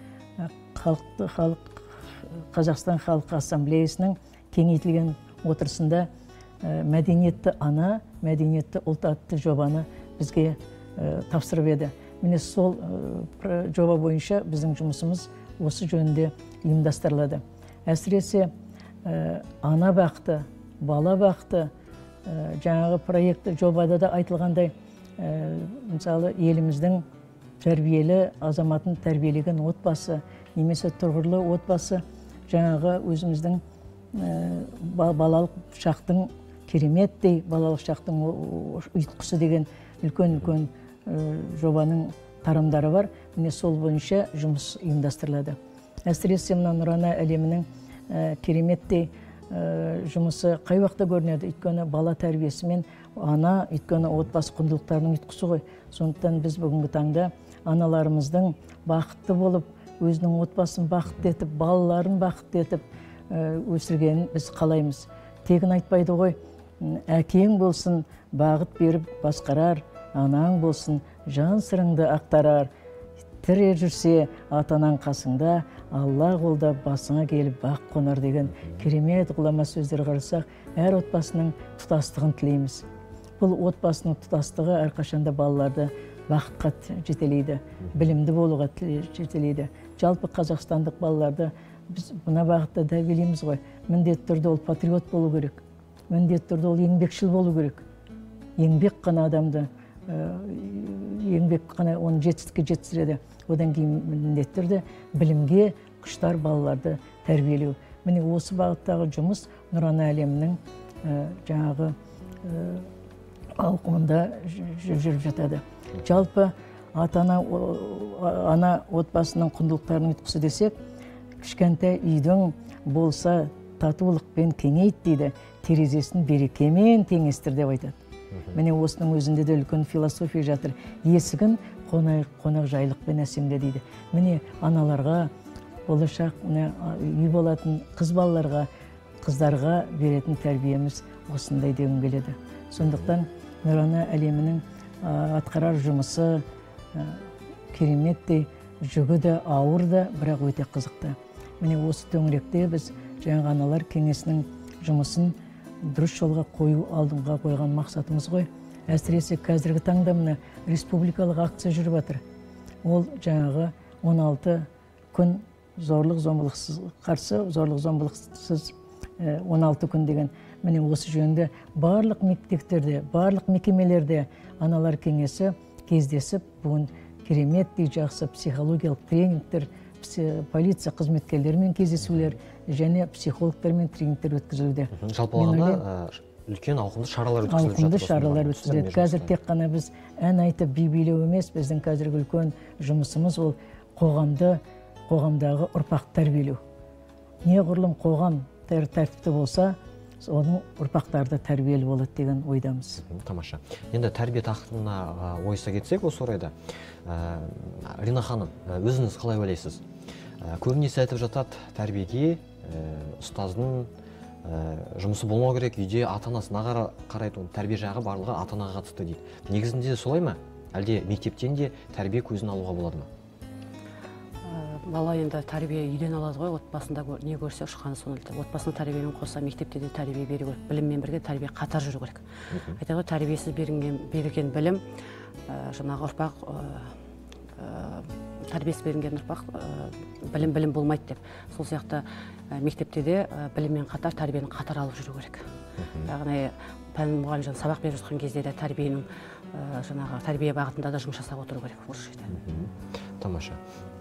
Қазақстан Халық Ассамблеясының кеңейтілген отырысында мәдениетті ана, мәдениетті ұлт атты жобаны бізге тапсырып еді. Міне сол жоба бойынша біздің жұмысымыз осы жөнінде ұйымдастырылады. Әсіресе ана бақты, бала бақты, жаңағы проекті жобада да айтылғандай, мысалы еліміздің тәрбиелі азаматын тәрбиелеген отбасы, немесе тұрғырлы отбасы, жаңағы өзіміздің балалық шақтың кереметтей балалық шақтың ұйытқысы деген үлкен жобаның тарамдары бар. Міне сол бойынша жұмыс ұйымдастырылады. Әсіресе мына Нұрана әлемінің кереметтей жұмысы қай уақытта көрінеді? Өйткені бала тәрбиесімен ана, өйткені отбасы құндылықтарының ұйытқысы ғой. Сондықтан біз бүгінгі таңда аналарымыздың бақытты болып, өзінің отбасын бақытты етіп, балаларын бақытты етіп өсіргенін біз қалаймыз. Тегін айтпайды ғой, әкең болсын, бағыт беріп басқарар, анаң болсын, жан сырыңды ақтарар. Тірі жүрсе, атанаң қасыңда, Алла қолда басыңа келіп бақ қонар деген керемет ғұлама сөздер қарасақ, әр отбасының тұтастығын тілейміз. Бұл отбасының тұтастығы әрқашанда балаларды бақытқа жетелейді, білімді болуға жетелейді. Жалпы қазақстандық балаларды біз мына бағытта тәрбиелейміз ғой. Міндетті түрде ол патриот болу керек. Міндетті түрде ол еңбекшіл болу керек. Еңбек қана адамды, еңбек қана оны жетістікке жеткізеді. Одан кейін міндетті түрде білімге құштар балаларды тәрбиелеу. Міне осы бағыттағы жұмыс Нұрана әлемінің жаңағы ауқымында жүріп жатады. Жалпы ана отбасының құндылықтарының ұйытқысы десек, кішкентай үйдің болса татулықпен кеңейт дейді, терезесін берекемен теңестір деп айтады. Міне осының өзінде де үлкен философия жатыр. Есігін қонақ жайлықпен әсемде дейді. Міне аналарға, болашақ үй болатын қыз балаларға, қыздарға беретін тәрбиеміз осындай дегім келеді. Сондықтан Нұрана әлемінің атқарар жұмысы кереметтей, жүгі де ауыр да, бірақ өте қызықты. Міне осы төңіректе біз жаңа аналар кеңесінің жұмысын дұрыс жолға қою алдыңға қойған мақсатымыз ғой. Әсіресе қазіргі таңда мына республикалық акция жүріп жатыр. Ол жаңағы 16 күн зорлық-зомбылықсыз қарсы, зорлық-зомбылықсыз 16 күн деген. Міне осы жөнінде барлық мектептерде, барлық мекемелерде аналар кеңесі кездесіп, бүгін кереметтей жақсы психологиялық тренингтер, полиция қызметкерлерімен кездесулер және психологтармен тренингтер өткізілуде. Жалпы алғанда үлкен ауқымды шаралар өткізіліп жатыр. Ауқымды шаралар өткізіледі. Қазір тек қана біз ән айтып би билеу емес, біздің қазіргі үлкен жұмысымыз ол қоғамдағы ұрпақ тәрбиелеу. Неғұрлым қоғам тәртіпті болса, оның ұрпақтары да тәрбиелі болады деген ойдамыз. Тамаша. Енді тәрбие тақырыбына ойыса кетсек осы орайда, Рина ханым, өзіңіз қалай ойлайсыз? Көбінесе айтып жатады, тәрбиеге ұстаздың жұмысы болмау керек, үйде ата-анасына қарайды, тәрбие жағы барлығы ата-анаға қатысты дейді. Негізінде солай ма? Әлде мектептен де тәрбие көзін алуға болады ма? Бала енді тәрбие үйден алады ғой, отбасында не көрсе ұшқаны соны ілді. Отбасының тәрбиемен қоса мектепте де тәрбие беру керек, біліммен бірге тәрбие қатар жүру керек. Айтады ғой, тәрбиесіз берілген білім, жаңағы ұрпақ, тәрбиесі берілген ұрпақ білім болмайды деп. Сол сияқты мектепте де біліммен қатар тәрбиені қатар алып жүру керек. Яғни пән мұғалім сабақ беріп жатқан кезде де тәрбиенің жаңағы тәрбие бағытында да жұмыс жасап отыру керек осы жерде. Тамаша.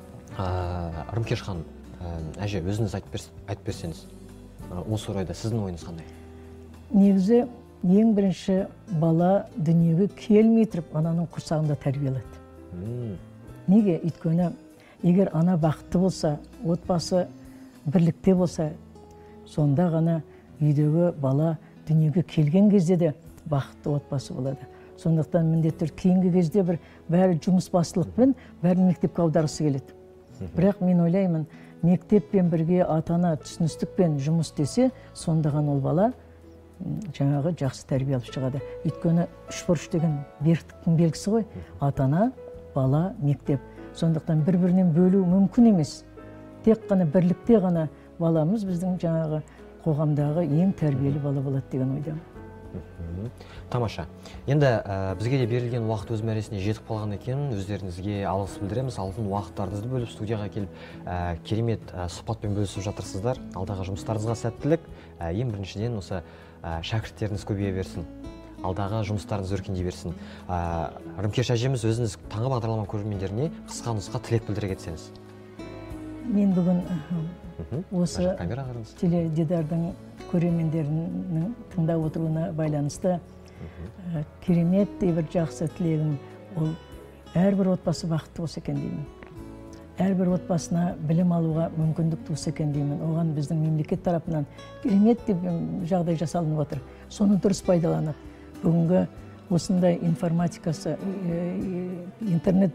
Рымкеш ханым, әже, өзіңіз айтып берсеңіз, осы орайда сіздің ойыңыз қандай? Негізі ең бірінші бала дүниеге келмей тұрып ананың құрсағында тәрбиеледі. Неге? Өйткені егер ана бақытты болса, отбасы бірлікте болса, сонда ғана үйдегі бала дүниеге келген кезде де бақытты отбасы болады. Сондықтан міндетті кейінгі кезде бәрі жұмыс бастылықпен, бәрі мектепке аударғысы келеді. Бірақ мен ойлаймын, мектеппен бірге ата-ана түсіністікпен жұмыс істесе, сонда ғана ол бала жаңағы жақсы тәрбие алып шығады. Өйткені үш бұрыш деген беріктіктің белгісі ғой. Ата-ана, бала, мектеп. Сондықтан бір-бірінен бөлу мүмкін емес. Тек қана бірлікте ғана баламыз біздің жаңағы қоғамдағы ең тәрбиелі бала болады деген ойдамын. Тамаша. Енді бізге де берілген уақыт өз мәресіне жетіп қалған екен. Өздеріңізге алғыс білдіреміз. Алтын уақыттарыңызды бөліп студияға келіп, керемет сұхбатпен бөлісіп жатырсыздар. Алдағы жұмыстарыңызға сәттілік. Ең біріншіден осы шәкірттеріңіз көбейе берсін. Алдағы жұмыстарыңыз өркендей берсін. Рымкеш әжеміз, өзіңіз таңғы бағдарлама көрермендеріне қысқа нұсқа тілек білдіре кетсеңіз. Мен бүгін осы теледидардың көрермендерінің тыңдап отыруына байланысты кереметтей бір жақсы тілегім, ол әрбір отбасы бақытты болса екен деймін. Әрбір отбасына білім алуға мүмкіндік туса екен деймін. Оған біздің мемлекет тарапынан кереметтей жағдай жасалынып отыр. Соны дұрыс пайдаланып, бүгінгі осындай информатикасы, интернет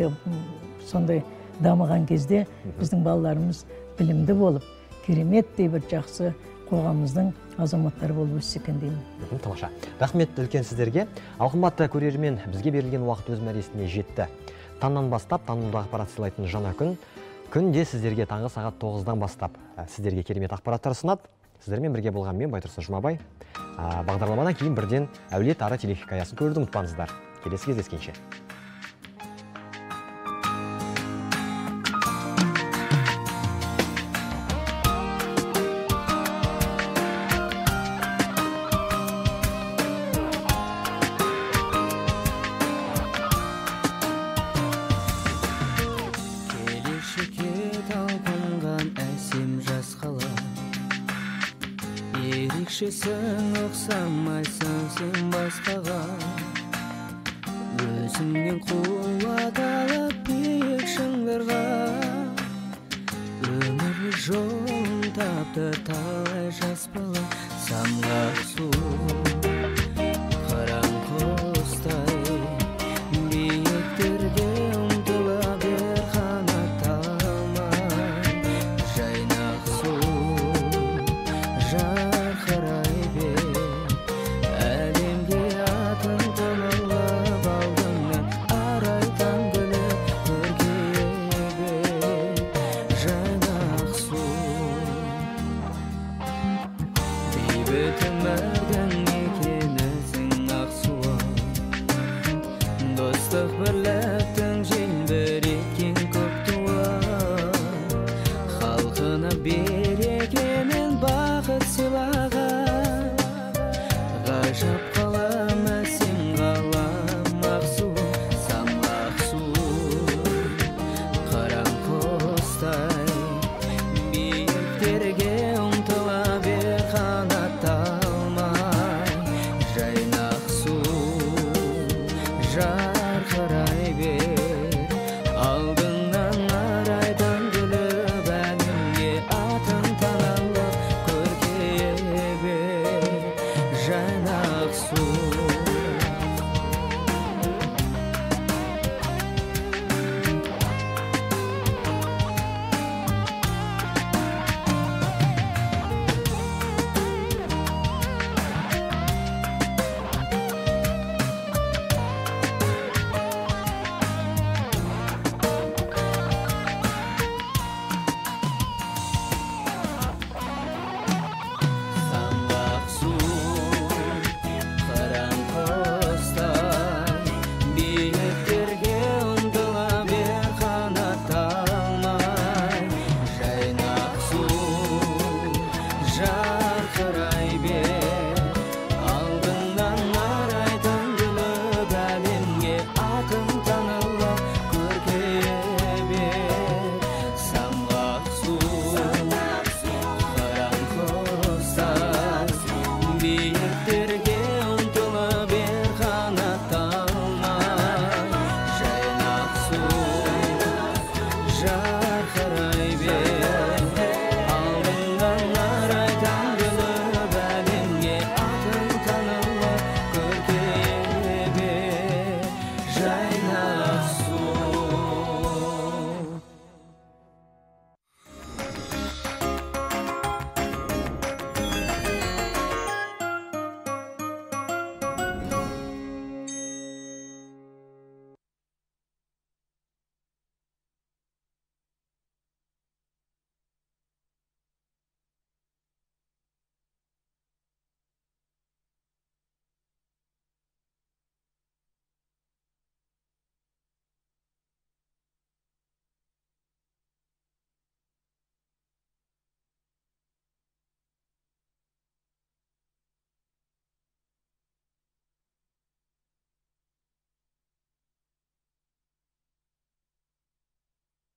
сондай дамыған кезде біздің балаларымыз білімді болып, кереметтей бір жақсы қоғамымыздың азаматтары болып өссе екен деймін. Тамаша. Рахмет үлкен сіздерге. Ал қымбатты көрермен, бізге берілген уақыт өз мәресіне жетті. Таңнан бастап танымды ақпарат сыйлайтын жаңа күнде сіздерге таңғы сағат 9-дан бастап сіздерге керемет ақпараттар ұсынады. Сіздермен бірге болған мен Байтұрсын Жұмабай. Бағдарламадан кейін бірден Әулет ары телехикаясын көруді ұмытпаңыздар. Келесі кездескенше. Ерекшесің ұқсамайсың сен басқаға, өзіңнен қуат алып биік шыңдарға, өмір жолын тапты талай жас бала. Самғақ су қараң құстай биіктерге ұмтыла бер, қанат алмай жайнақ су жарқырай бер, әлемге атын тонылып алдыңнан арайдан күліп көркейе бер, жайнақ су. Бейбіт өмірдің мекенісің Ақсуым, достық бірліктің желбіреткен көк туы, халқына бер